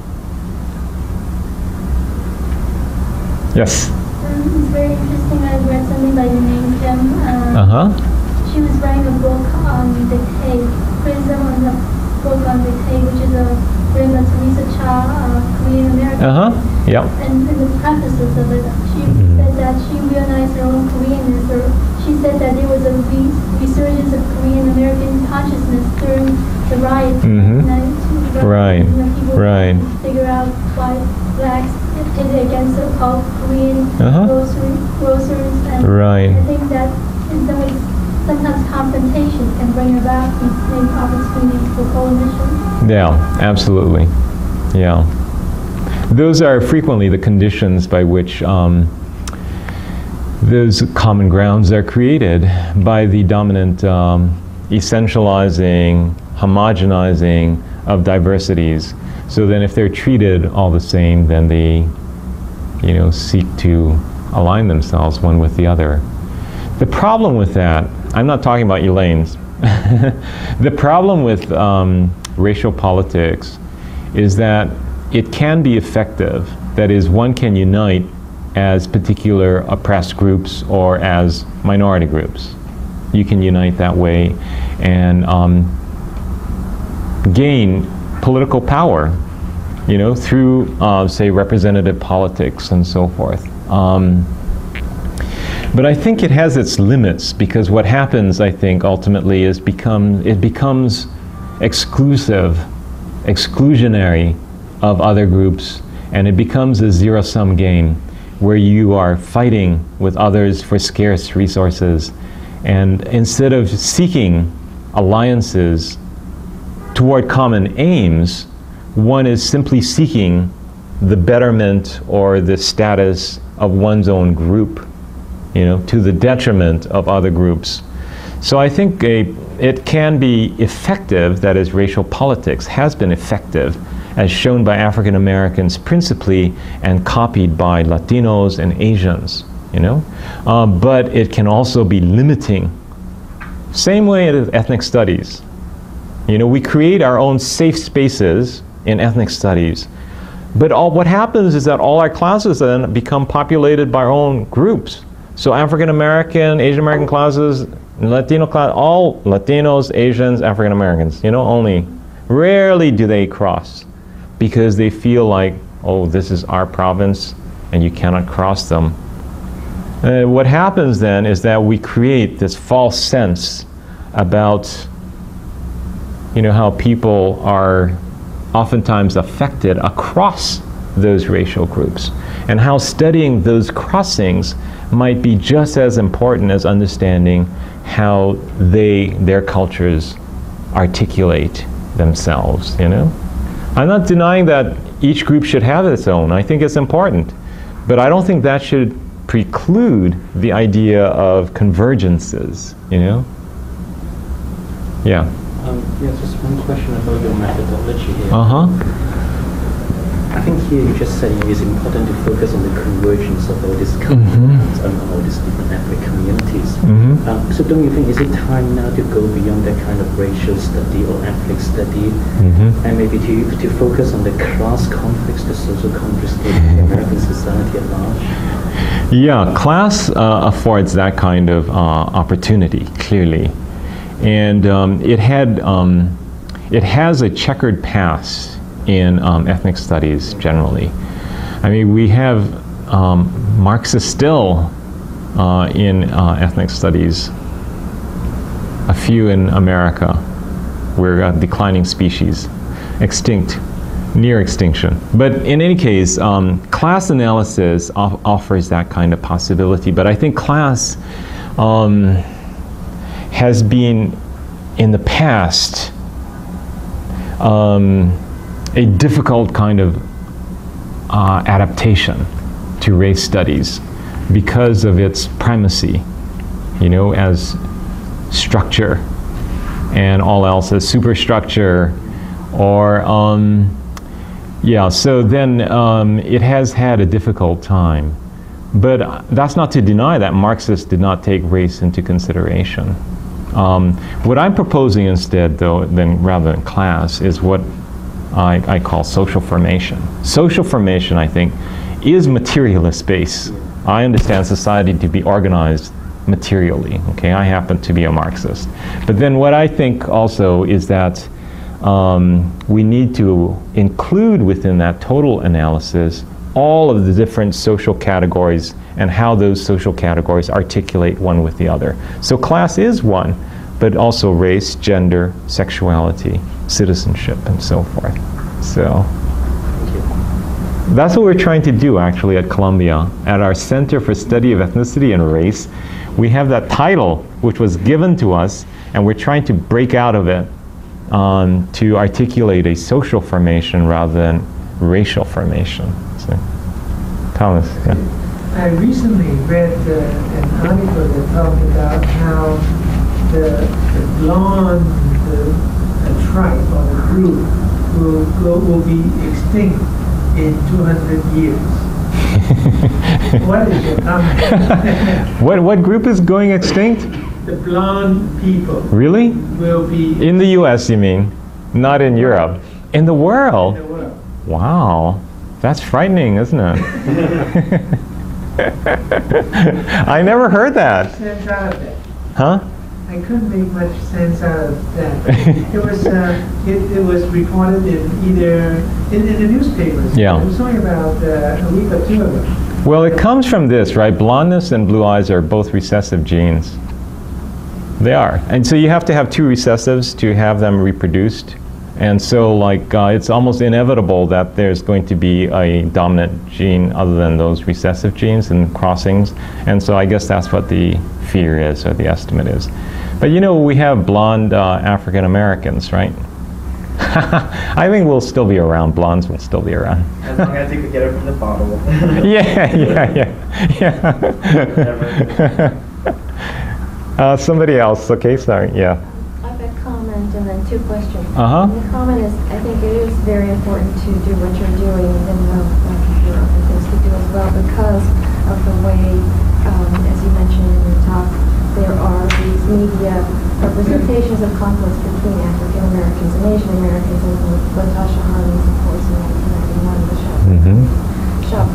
Yes? Um, it's very interesting. I read something by the name Kim. Um, Uh-huh. She was writing a book on the Tay, criticism on the book on the Tay, which is a written by Teresa Cha, uh, Korean American. Uh-huh. Yep. And in the prefaces of it, she Mm-hmm. said that she realized her own Koreanness, or she said that there was a re resurgence of Korean American consciousness during the riot. Mm-hmm. Right. You know, people Right. figure out why blacks did against so-called Korean Uh-huh. grocery, grocers, and Right. I think that in some ways, sometimes confrontation can bring about these maybe opportunities for coalition. Yeah, absolutely. Yeah. Those are frequently the conditions by which um, those common grounds are created by the dominant um, essentializing, homogenizing of diversities. So then if they're treated all the same, then they, you know, seek to align themselves one with the other. The problem with that, I'm not talking about Elaine's, the problem with um, racial politics is that it can be effective. That is, one can unite as particular oppressed groups or as minority groups. You can unite that way and um, gain political power, you know, through, uh, say, representative politics and so forth. Um, but I think it has its limits, because what happens, I think, ultimately is become, it becomes exclusive, exclusionary of other groups, and it becomes a zero-sum game where you are fighting with others for scarce resources. And instead of seeking alliances toward common aims, one is simply seeking the betterment or the status of one's own group, you know, to the detriment of other groups. So I think a, it can be effective, that is, racial politics has been effective, as shown by African Americans principally and copied by Latinos and Asians, you know. Uh, but it can also be limiting. Same way as ethnic studies. You know, we create our own safe spaces in ethnic studies, But all, what happens is that all our classes then become populated by our own groups. So African American, Asian American classes, Latino class, all Latinos, Asians, African Americans, you know, only. Rarely do they cross because they feel like, oh, this is our province and you cannot cross them. Uh, what happens then is that we create this false sense about, you know, how people are oftentimes affected across those racial groups, and how studying those crossings might be just as important as understanding how they, their cultures articulate themselves, you know? I'm not denying that each group should have its own. I think it's important. But I don't think that should preclude the idea of convergences, you know? Yeah. Um, yeah, just one question about your methodology here. Uh-huh. I think here you just said it is important to focus on the convergence of all these communities Mm-hmm. and all these different ethnic communities. Mm-hmm. Um, so don't you think is it time now to go beyond that kind of racial study or ethnic study, Mm-hmm. and maybe to, to focus on the class conflicts, the social conflicts in the American society at large? Yeah, class uh, affords that kind of uh, opportunity, clearly. And um, it had, um, it has a checkered past in um, ethnic studies generally. I mean, we have um, Marxists still uh, in uh, ethnic studies, a few in America. We're a declining species, extinct, near extinction. But in any case, um, class analysis off offers that kind of possibility. But I think class um, has been, in the past, um, a difficult kind of uh, adaptation to race studies because of its primacy, you know, as structure, and all else as superstructure, or um, yeah, so then um, it has had a difficult time. But that's not to deny that Marxists did not take race into consideration. Um, what I'm proposing instead, though, than rather than class, is what I, I call social formation. Social formation, I think, is materialist based. I understand society to be organized materially. Okay, I happen to be a Marxist. But then what I think also is that um, we need to include within that total analysis all of the different social categories and how those social categories articulate one with the other. So class is one, but also race, gender, sexuality, citizenship, and so forth. So that's what we're trying to do actually at Columbia. At our Center for Study of Ethnicity and Race, we have that title which was given to us, and we're trying to break out of it um, to articulate a social formation rather than racial formation. So, Thomas, yeah. I recently read uh, an article that talked about how the, the blonde uh, a tribe or a group will go, will be extinct in two hundred years. What is your comment? what what group is going extinct? The blonde people. Really? Will be in the U S, you mean? Not in Europe. In the world? In the world. Wow, that's frightening, isn't it? I never heard that. Sense out of that. Huh? I couldn't make much sense out of that. It was uh, it, it was reported in either in, in the newspapers. Yeah. It was only about uh, a week or two ago. Well, it comes from this, right? Blondness and blue eyes are both recessive genes. They are, and so you have to have two recessives to have them reproduced. And so, like, uh, it's almost inevitable that there's going to be a dominant gene other than those recessive genes and crossings. And so I guess that's what the fear is, or the estimate is. But you know, we have blonde uh, African Americans, right? I think we'll still be around. Blondes will still be around. As long as you could get it from the bottle. yeah, yeah, yeah. yeah. uh, somebody else, okay, sorry, yeah. I've got a comment and then two questions. Uh-huh. The comment is, I think it is very important to do what you're doing, even though there are other things to do as well, because of the way, um, as you mentioned in your talk, there are these media representations of conflicts between African Americans and Asian Americans, and Latasha Harley's, of course, in nineteen ninety-one, the show.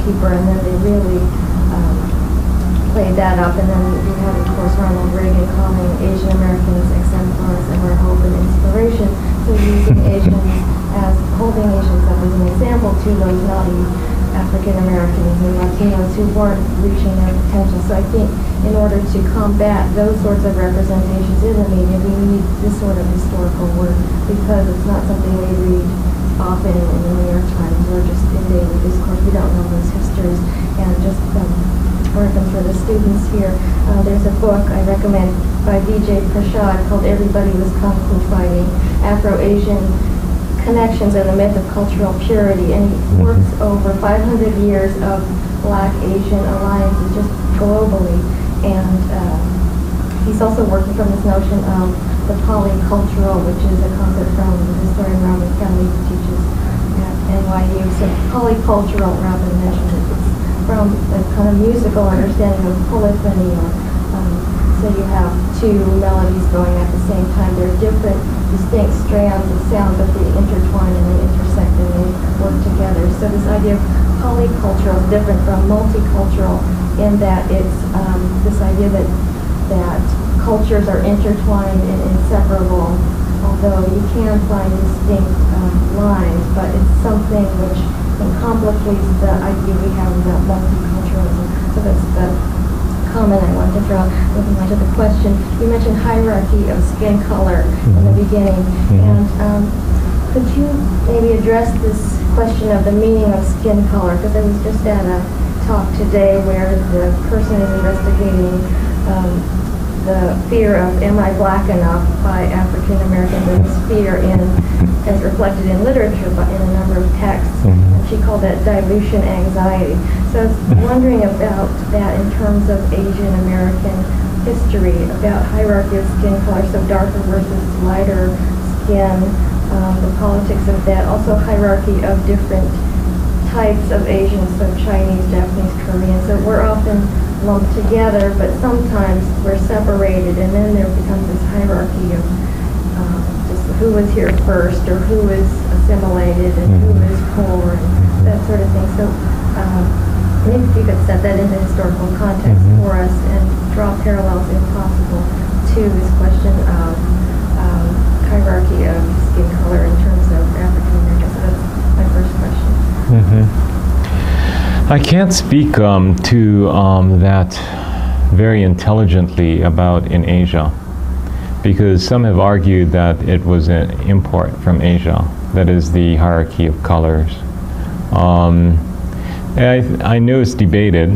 shopkeeper, and then they really um, played that up. And then we had, of course, Ronald Reagan calling Asian Americans exemplars and our hope and inspiration. So using Asians as, holding Asians up as an example to those naughty African Americans and Latinos who weren't reaching their potential. So I think in order to combat those sorts of representations in the media, we need this sort of historical work, because it's not something we read often in the New York Times or just in daily discourse. We don't know those histories. And just um, working for the students here, uh, there's a book I recommend by V J Prashad called Everybody Was Kung Fu Fighting, Afro-Asian Connections and the Myth of Cultural Purity, and he works over five hundred years of Black-Asian alliances just globally. And uh, he's also working from this notion of the polycultural, which is a concept from the historian Robin Kelly, who teaches at N Y U. So polycultural, Robin mentioned it, it's from a kind of musical understanding of polyphony, or um, so you have two melodies going at the same time. They're different, distinct strands of sound, but they intertwine and they intersect and they work together. So this idea of polycultural is different from multicultural in that it's um, this idea that that cultures are intertwined and inseparable, although you can find distinct um, lines, but it's something which complicates the idea we have about multiculturalism. So that's the comment I want to throw moving on to the question. You mentioned hierarchy of skin color in the beginning, and um, could you maybe address this question of the meaning of skin color? Because I was just at a talk today where the person is investigating um, the fear of am I black enough by African Americans, and this fear in, as reflected in literature but in a number of texts. And she called that dilution anxiety. So I was wondering about that in terms of Asian American history, about hierarchy of skin color, so darker versus lighter skin, um, the politics of that, also hierarchy of different types of Asians, so Chinese, Japanese, Korean. So we're often lumped together, but sometimes we're separated, and then there becomes this hierarchy of uh, just who was here first, or who is assimilated, and who is poor, and that sort of thing. So um, maybe if you could set that into historical context for us and draw parallels, if possible, to this question of um, hierarchy of skin color in terms of African Americans. So that's my first question. Mm-hmm. I can't speak um, to um, that very intelligently about in Asia, because some have argued that it was an import from Asia, that is the hierarchy of colors. Um, I, I know it's debated,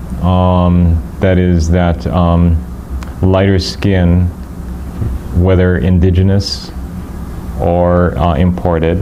um, that is that um, lighter skin, whether indigenous or uh, imported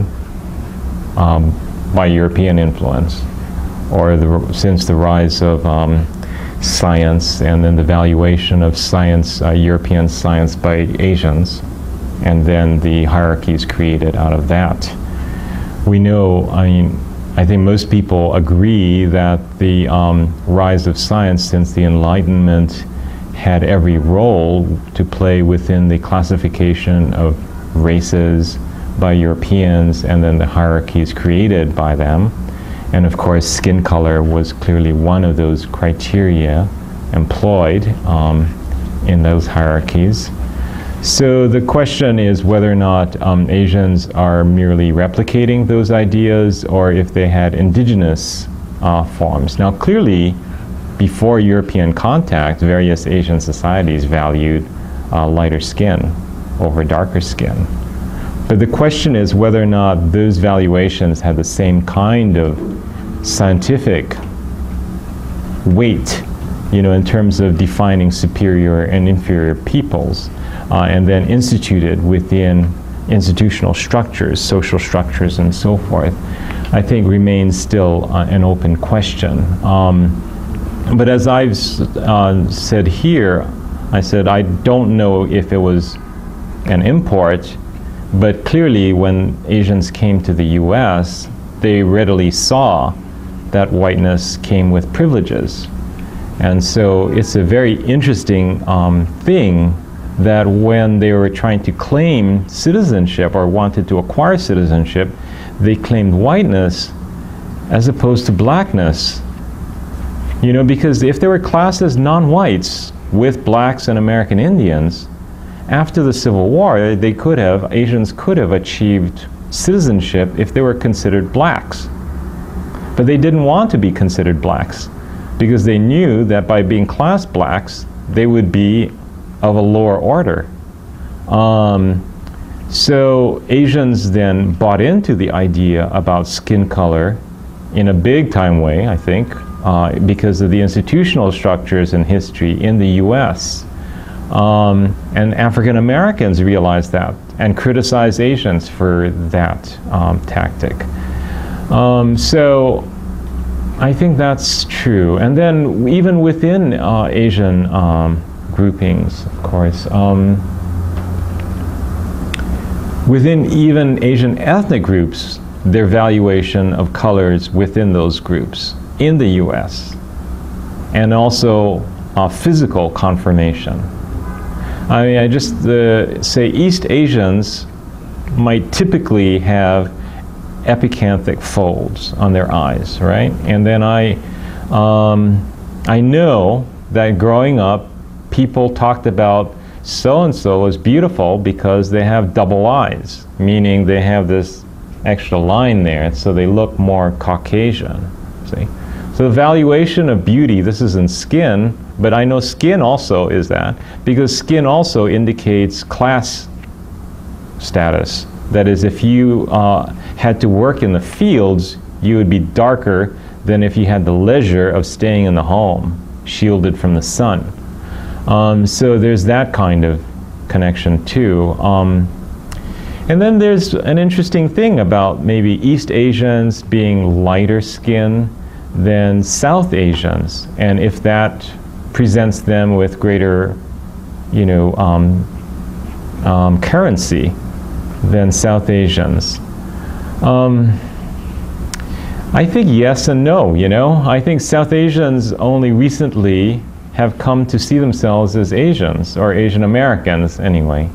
um, by European influence, or the, since the rise of um, science and then the valuation of science, uh, European science by Asians, and then the hierarchies created out of that. We know, I mean, I think most people agree that the um, rise of science since the Enlightenment had every role to play within the classification of races by Europeans and then the hierarchies created by them. And of course, skin color was clearly one of those criteria employed um, in those hierarchies. So the question is whether or not um, Asians are merely replicating those ideas, or if they had indigenous uh, forms. Now clearly, before European contact, various Asian societies valued uh, lighter skin over darker skin. But the question is whether or not those valuations had the same kind of scientific weight, you know, in terms of defining superior and inferior peoples, uh, and then instituted within institutional structures, social structures, and so forth, I think remains still uh, an open question. Um, but as I've uh, said here, I said I don't know if it was an import, but clearly when Asians came to the U S, they readily saw that whiteness came with privileges. And so it's a very interesting um, thing that when they were trying to claim citizenship or wanted to acquire citizenship, they claimed whiteness as opposed to blackness, You know, because if they were classed as non-whites with blacks and American Indians, after the Civil War, they could have, Asians could have achieved citizenship if they were considered blacks. But they didn't want to be considered blacks because they knew that by being classed blacks, they would be of a lower order. Um, so Asians then bought into the idea about skin color in a big time way, I think, uh, because of the institutional structures and history in the U S Um, and African Americans realized that and criticized Asians for that um, tactic. Um, so I think that's true. And then even within uh, Asian um, groupings, of course, um, within even Asian ethnic groups, their valuation of colors within those groups in the U S and also uh, physical conformation. I mean, I just uh, say East Asians might typically have epicanthic folds on their eyes, right? And then I, um, I know that growing up, people talked about so-and-so as beautiful because they have double eyes, meaning they have this extra line there, so they look more Caucasian, see? So the valuation of beauty, this is in skin, but I know skin also is that, because skin also indicates class status. That is, if you uh, had to work in the fields, you would be darker than if you had the leisure of staying in the home, shielded from the sun. Um, so there's that kind of connection too. Um, and then there's an interesting thing about maybe East Asians being lighter skin than South Asians, and if that presents them with greater, you know, um, um, currency than South Asians. Um, I think yes and no, you know. I think South Asians only recently have come to see themselves as Asians, or Asian Americans anyway.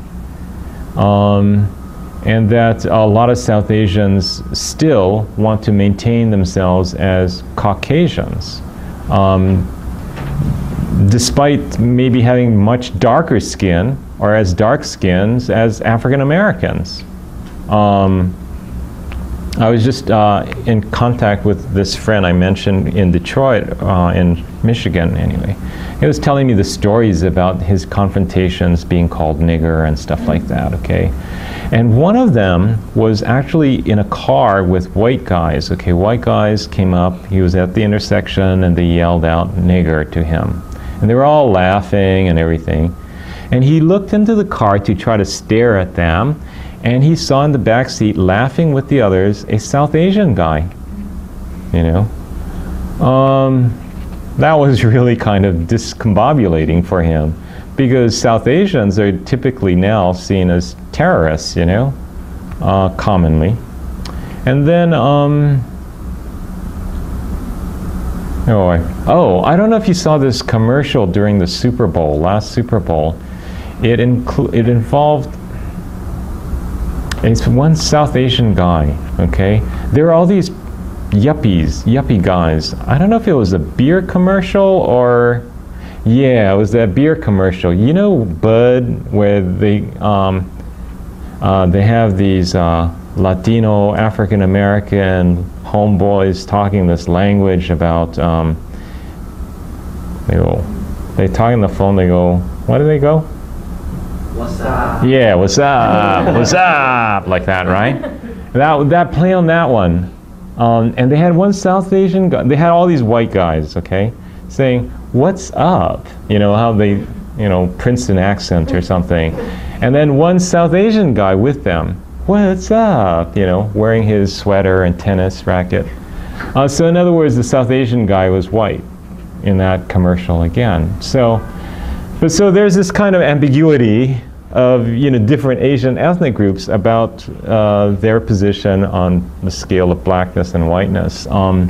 Um, and that a lot of South Asians still want to maintain themselves as Caucasians, um, despite maybe having much darker skin, or as dark skins as African Americans. Um, I was just uh, in contact with this friend I mentioned in Detroit, uh, in Michigan anyway. He was telling me the stories about his confrontations being called nigger and stuff like that, okay? And one of them was actually in a car with white guys, okay? White guys came up, he was at the intersection, and they yelled out nigger to him. And they were all laughing and everything. And he looked into the car to try to stare at them, and he saw in the back seat, laughing with the others, a South Asian guy, you know. Um, that was really kind of discombobulating for him, because South Asians are typically now seen as terrorists, you know, uh, commonly. And then, um, oh, I, oh, I don't know if you saw this commercial during the Super Bowl, last Super Bowl. It, inclu it involved it's one South Asian guy, okay? There are all these yuppies, yuppie guys. I don't know if it was a beer commercial or, yeah, it was that beer commercial. You know Bud, where they, um, uh, they have these uh, Latino, African-American homeboys talking this language about, um, they go, they talk on the phone, they go, what do they go? What's up? Yeah, what's up? What's up? Like that, right? That that play on that one, um, and they had one South Asian guy. They had all these white guys, okay, saying "What's up?" You know how they, you know, Princeton accent or something, and then one South Asian guy with them. What's up? You know, wearing his sweater and tennis racket. Uh, so in other words, the South Asian guy was white in that commercial again. So. But so there's this kind of ambiguity of, you know, different Asian ethnic groups about uh, their position on the scale of blackness and whiteness. Um,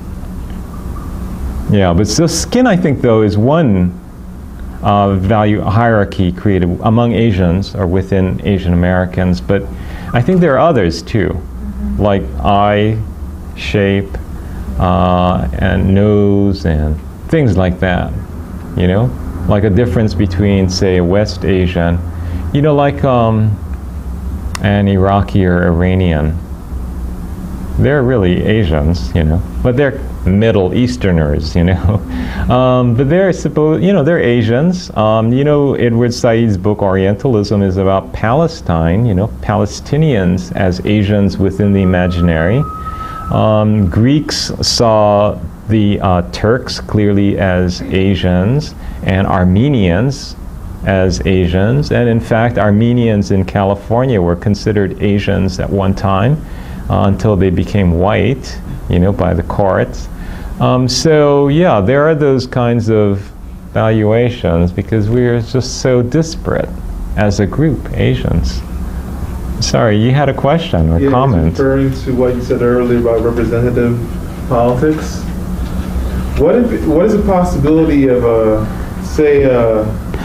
yeah, but so skin, I think, though, is one uh, value hierarchy created among Asians or within Asian Americans. But I think there are others too, mm-hmm. like eye shape uh, and nose and things like that, you know, like a difference between, say, a West Asian, you know, like um, an Iraqi or Iranian. They're really Asians, you know, but they're Middle Easterners, you know. Um, but they're supposed, you know, they're Asians. Um, you know, Edward Said's book Orientalism is about Palestine, you know, Palestinians as Asians within the imaginary. Um, Greeks saw the uh, Turks clearly as Asians, and Armenians as Asians. And in fact, Armenians in California were considered Asians at one time, uh, until they became white, you know, by the courts. Um, so yeah, there are those kinds of valuations because we're just so disparate as a group, Asians. Sorry, you had a question or yeah, comment. Referring to what you said earlier about representative politics, what if, what is the possibility of a, say, a,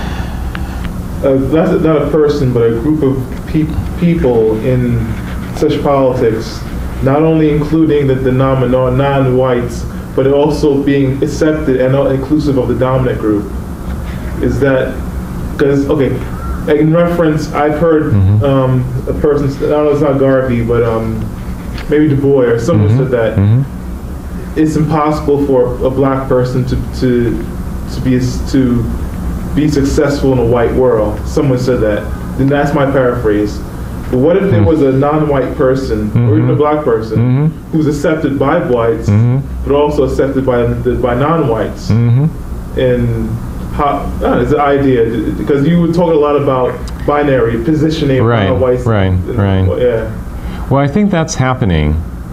a, not, a, not a person, but a group of pe people in such politics, not only including the, the non-whites, but also being accepted and not inclusive of the dominant group? Is that, because, okay, in reference, I've heard mm-hmm. um, a person, I don't know, it's not Garvey, but um, maybe Du Bois or someone mm-hmm. said that mm-hmm. it's impossible for a black person to, to, to, be, to be successful in a white world. Someone said that. Then that's my paraphrase. But what if mm-hmm. there was a non-white person, mm-hmm. or even a black person, mm-hmm. who's accepted by whites, mm-hmm. but also accepted by by non-whites? Mm-hmm. And how, uh, it's an idea, because you would talk a lot about binary positioning, right, whites. Right, and, right. And, yeah. Well, I think that's happening,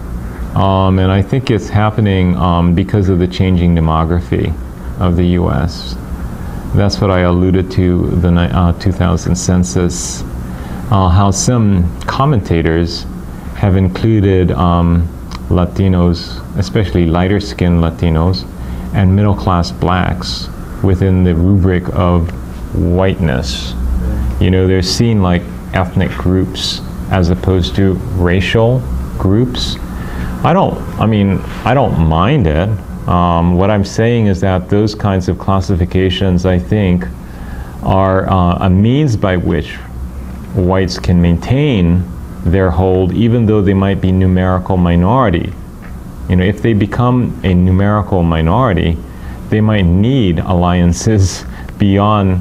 um, and I think it's happening um, because of the changing demography of the U S That's what I alluded to the uh, two thousand census. Uh, how some commentators have included um, Latinos, especially lighter-skinned Latinos, and middle-class blacks within the rubric of whiteness. You know, they're seen like ethnic groups as opposed to racial groups. I don't, I mean, I don't mind it. Um, what I'm saying is that those kinds of classifications, I think, are uh, a means by which whites can maintain their hold even though they might be numerical minority. You know, if they become a numerical minority, they might need alliances beyond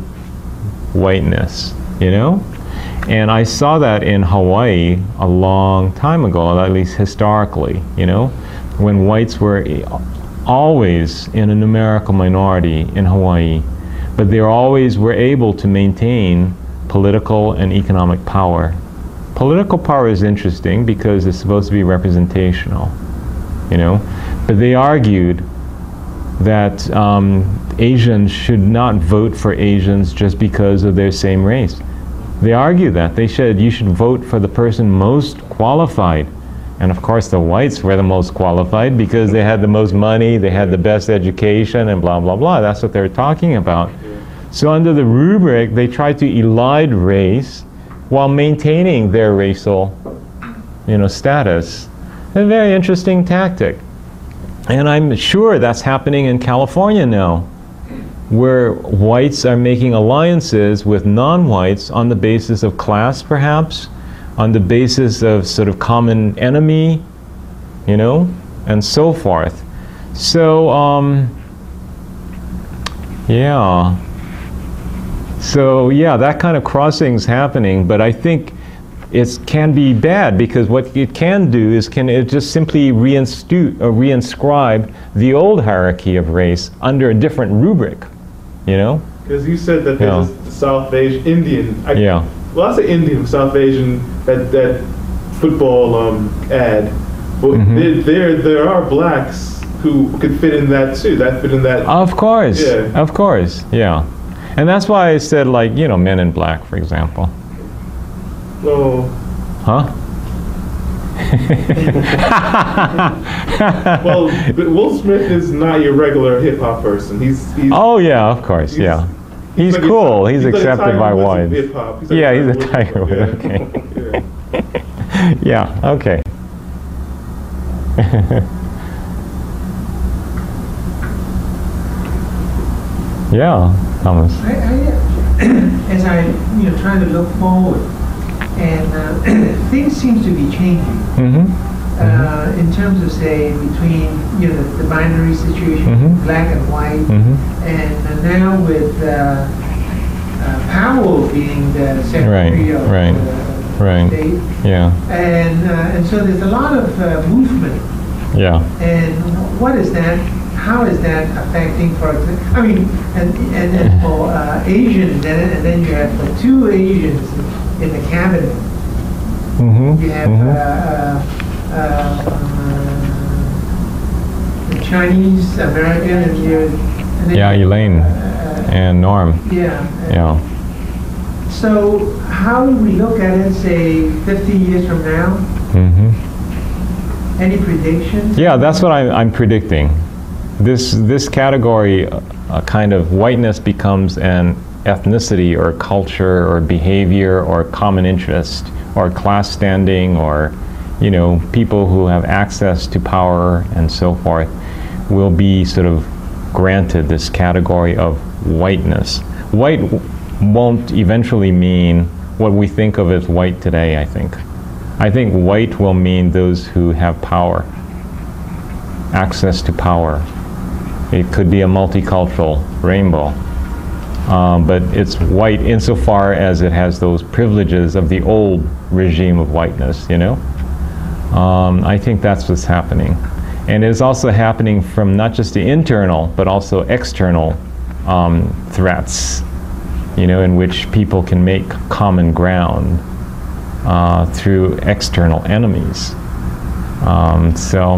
whiteness, you know? And I saw that in Hawaii a long time ago, at least historically, you know, when whites were always in a numerical minority in Hawaii, but they always were able to maintain political and economic power. Political power is interesting because it's supposed to be representational, you know, but they argued that um, Asians should not vote for Asians just because of their same race. They argue that. They said you should vote for the person most qualified. And of course the whites were the most qualified because they had the most money, they had the best education, and blah, blah, blah. That's what they're talking about. So under the rubric, they try to elide race while maintaining their racial, you know, status. A very interesting tactic. And I'm sure that's happening in California now, where whites are making alliances with non-whites on the basis of class, perhaps, on the basis of sort of common enemy, you know, and so forth. So, um, yeah. So yeah, that kind of crossing's happening, but I think it can be bad because what it can do is can it just simply reinstitute or reinscribe the old hierarchy of race under a different rubric, you know? Because you said that there's yeah. a South Asian, Indian, I, yeah. well I say Indian, South Asian, that, that football um, ad, but mm-hmm. there, there, there are blacks who could fit in that too, that fit in that. Of course, yeah. of course, yeah. And that's why I said, like, you know, Men in Black, for example. Oh. Huh? Well, but Will Smith is not your regular hip-hop person. He's, he's oh, yeah, of course, he's, yeah. He's, he's like cool. He's, he's accepted like by whites. Hip-hop. He's like yeah, he's a tiger Woods, okay. yeah. yeah, okay. Yeah, Thomas. I, I, as I, you know, try to look forward, and uh, things seem to be changing. Mm-hmm. Uh, in terms of, say, between, you know, the, the binary situation, Mm-hmm. black and white, Mm-hmm. and uh, now with uh, uh, Powell being the secretary Right, of right, uh, right. state, Yeah, and uh, and so there's a lot of uh, movement. yeah. And what is that? How is that affecting, for example, I mean, and and then for uh, Asians, and, and then you have for two Asians in the cabinet. Mm-hmm. You have Mm-hmm. uh, uh, uh, the Chinese American, and you and then Yeah, Elaine uh, and Norm. yeah. Yeah. So how do we look at it, say, fifty years from now? Mm-hmm. Any predictions? Yeah, that's what I'm, I'm predicting. This this category, uh, kind of whiteness becomes an ethnicity or culture or behavior or common interest or class standing, or, you know, people who have access to power and so forth will be sort of granted this category of whiteness. White w- won't eventually mean what we think of as white today, I think. I think white will mean those who have power, access to power. It could be a multicultural rainbow, um, but it's white insofar as it has those privileges of the old regime of whiteness, you know? Um, I think that's what's happening. And it's also happening from not just the internal, but also external um, threats, you know, in which people can make common ground uh, through external enemies. Um, so,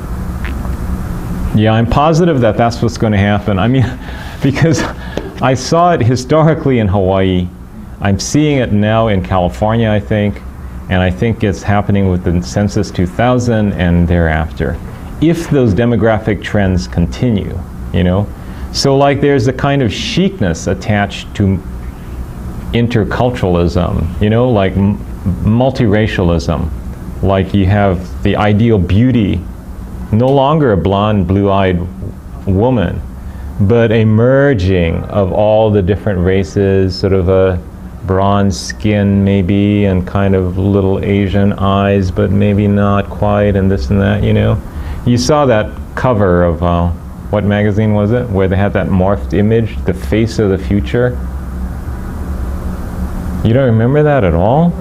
yeah, I'm positive that that's what's going to happen. I mean, because I saw it historically in Hawaii. I'm seeing it now in California, I think, and I think it's happening with the Census two thousand and thereafter, if those demographic trends continue, you know. So, like, there's a kind of chicness attached to interculturalism, you know, like m- multiracialism. Like, you have the ideal beauty, no longer a blonde, blue-eyed woman, but a merging of all the different races, sort of a bronze skin maybe, and kind of little Asian eyes, but maybe not quite, and this and that, you know. You saw that cover of, uh, what magazine was it, where they had that morphed image, the face of the future? You don't remember that at all?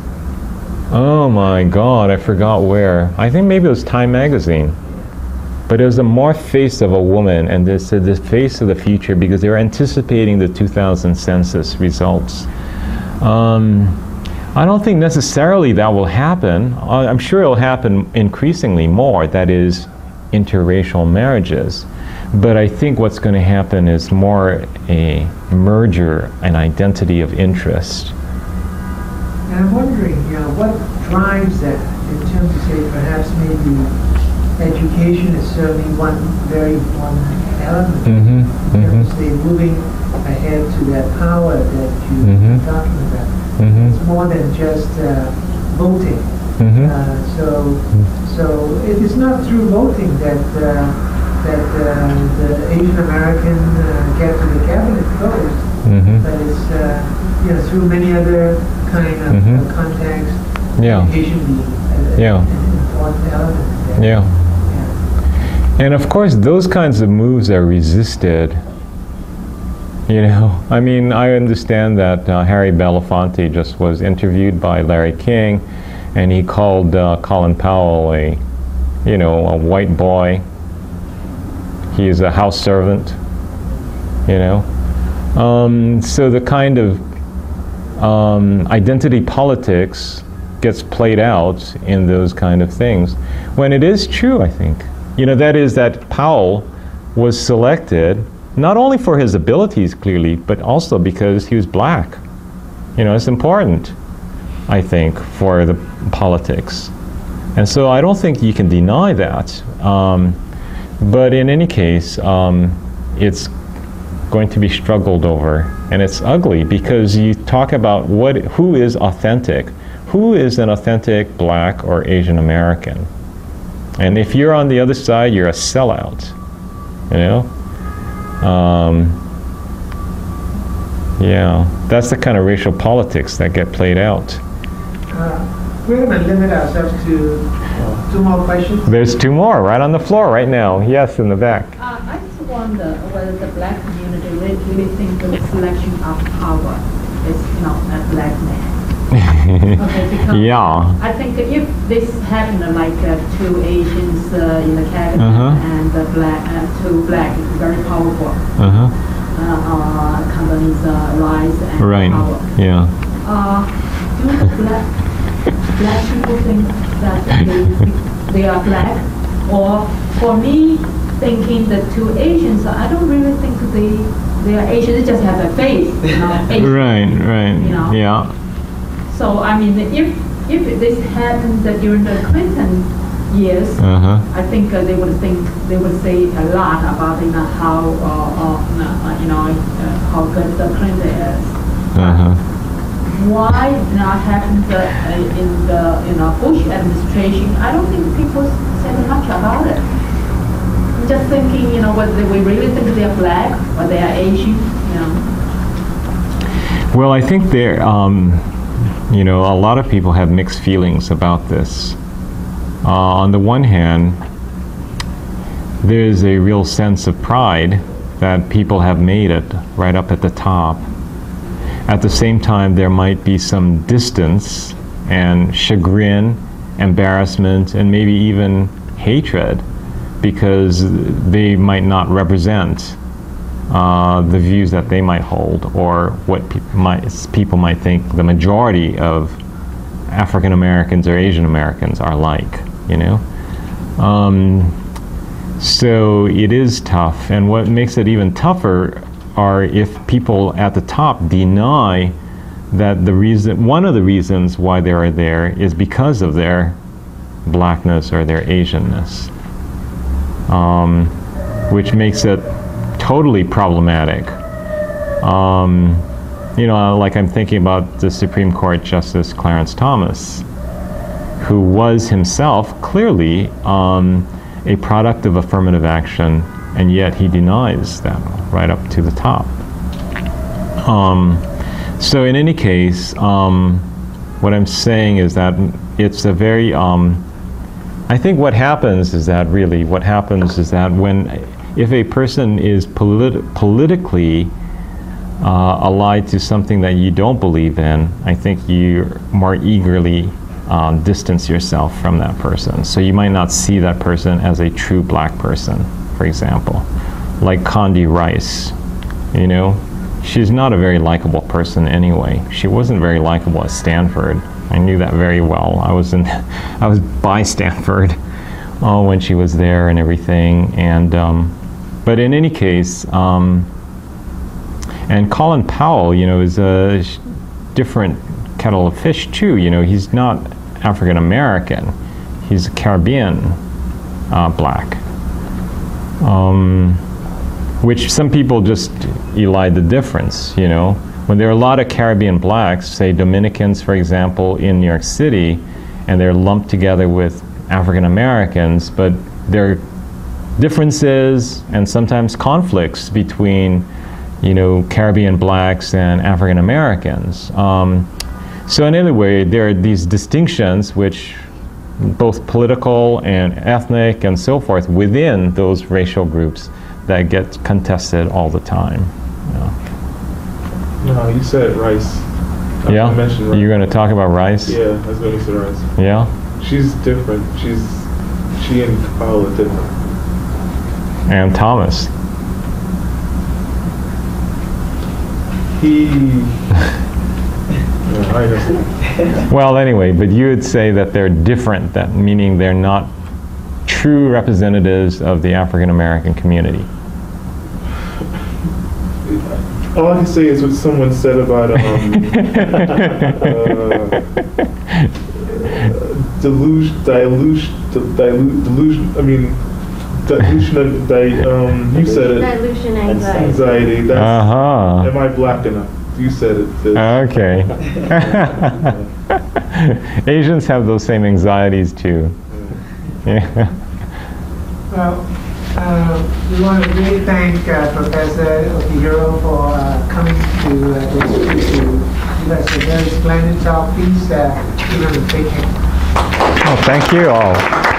Oh my God, I forgot where. I think maybe it was Time magazine. But it was a morphed face of a woman, and they said the face of the future because they were anticipating the two thousand census results. Um, I don't think necessarily that will happen. Uh, I'm sure it'll happen increasingly more, that is, interracial marriages. But I think what's going to happen is more a merger, an identity of interest. And I'm wondering, you know, what drives that in terms of, say, perhaps maybe education is certainly one very important element. Mm-hmm, in terms of, say, moving ahead to that power that you're mm-hmm. talking about. Mm-hmm. It's more than just uh, voting. Mm-hmm. Uh, so, so it is not through voting that uh, that uh, the Asian American uh, get to the cabinet post, Mm-hmm. but it's uh, you know, through many other kind of Mm-hmm. uh, contexts. Yeah. Education being uh, Yeah. an important element there. Yeah. Yeah. And of course, those kinds of moves are resisted. You know, I mean, I understand that uh, Harry Belafonte just was interviewed by Larry King, and he called uh, Colin Powell a, you know, a white boy. He is a house servant, you know. Um, so the kind of um, identity politics gets played out in those kind of things. When it is true, I think, you know, that is that Powell was selected not only for his abilities, clearly, but also because he was black. You know, it's important, I think, for the politics. And so I don't think you can deny that. Um, but in any case, um, it's going to be struggled over. And it's ugly because you talk about what, who is authentic. Who is an authentic black or Asian American? And if you're on the other side, you're a sellout, you know? Um, Yeah, that's the kind of racial politics that get played out. Uh, we're going to limit ourselves to two more questions. There's two more right on the floor right now. Yes, in the back. Uh, I just wonder whether the black community really, really think the selection of power is, you know, a black man. Okay, because Yeah. I think if this happened uh, like uh, two Asians uh, in the cabinet Uh-huh. and uh, black, uh, two black very powerful Uh-huh. uh, uh, companies uh, rise and Right. power. Yeah. Uh, do the black, black people think that they, they are black? Or for me, thinking the two Asians, I don't really think they they are Asian. They just have a face, you know. Asian, Right, right. You know? Yeah. So I mean, if if this happened during the Clinton years, Uh-huh. I think uh, they would think they would say a lot about you know how uh, uh, uh, you know uh, how good the Clinton is. Uh-huh. Why not happened uh, in the you know Bush administration? I don't think people said much about it. I'm just thinking, you know, whether we really think they're black or they are Asian, you know. Well, I think there, um, you know, a lot of people have mixed feelings about this. Uh, on the one hand, there's a real sense of pride that people have made it right up at the top. At the same time, there might be some distance and chagrin, embarrassment, and maybe even hatred because they might not represent uh, the views that they might hold or what pe might, people might think the majority of African Americans or Asian Americans are like, you know? Um, so it is tough, and what makes it even tougher are if people at the top deny that the reason, one of the reasons why they are there is because of their blackness or their Asianness, um, which makes it totally problematic. Um, you know, like I'm thinking about the Supreme Court Justice Clarence Thomas, who was himself clearly um, a product of affirmative action, and yet he denies them right up to the top. Um, so in any case, um, what I'm saying is that it's a very, um, I think what happens is that really, what happens is that when, if a person is politi politically uh, allied to something that you don't believe in, I think you more eagerly um, distance yourself from that person. So you might not see that person as a true black person, for example. Like Condi Rice, you know? She's not a very likable person anyway. She wasn't very likable at Stanford. I knew that very well. I was in, I was by Stanford uh, when she was there and everything. And um, but in any case, um, and Colin Powell, you know, is a different kettle of fish too. You know, he's not African American. He's Caribbean uh, black. Um, which some people just elide the difference, you know. When there are a lot of Caribbean blacks, say Dominicans, for example, in New York City, and they're lumped together with African Americans, but there are differences and sometimes conflicts between, you know, Caribbean blacks and African Americans. Um, so in any way, there are these distinctions which both political and ethnic and so forth within those racial groups that get contested all the time. Yeah. No, you said Rice. I Yeah? mentioned Rice. You're going to talk about Rice? Yeah, I was going to say Rice. Yeah? She's different. She's, she and Powell are different. And Thomas? He... no, I know. Well, anyway, but you would say that they're different, that meaning they're not true representatives of the African American community. All I can say is what someone said about um, uh, delusion, dilution, dilution, delusion. I mean, dilution of di, um, you said it. Dilution anxiety. Anxiety. That's, Uh-huh. am I black enough? You said it. Sis. Okay. Asians have those same anxieties too. Yeah. Well, uh, we want to really thank uh, Professor Okihiro for uh, coming to uh, the various planets, all please uh, give them a big hand. Oh, thank you all.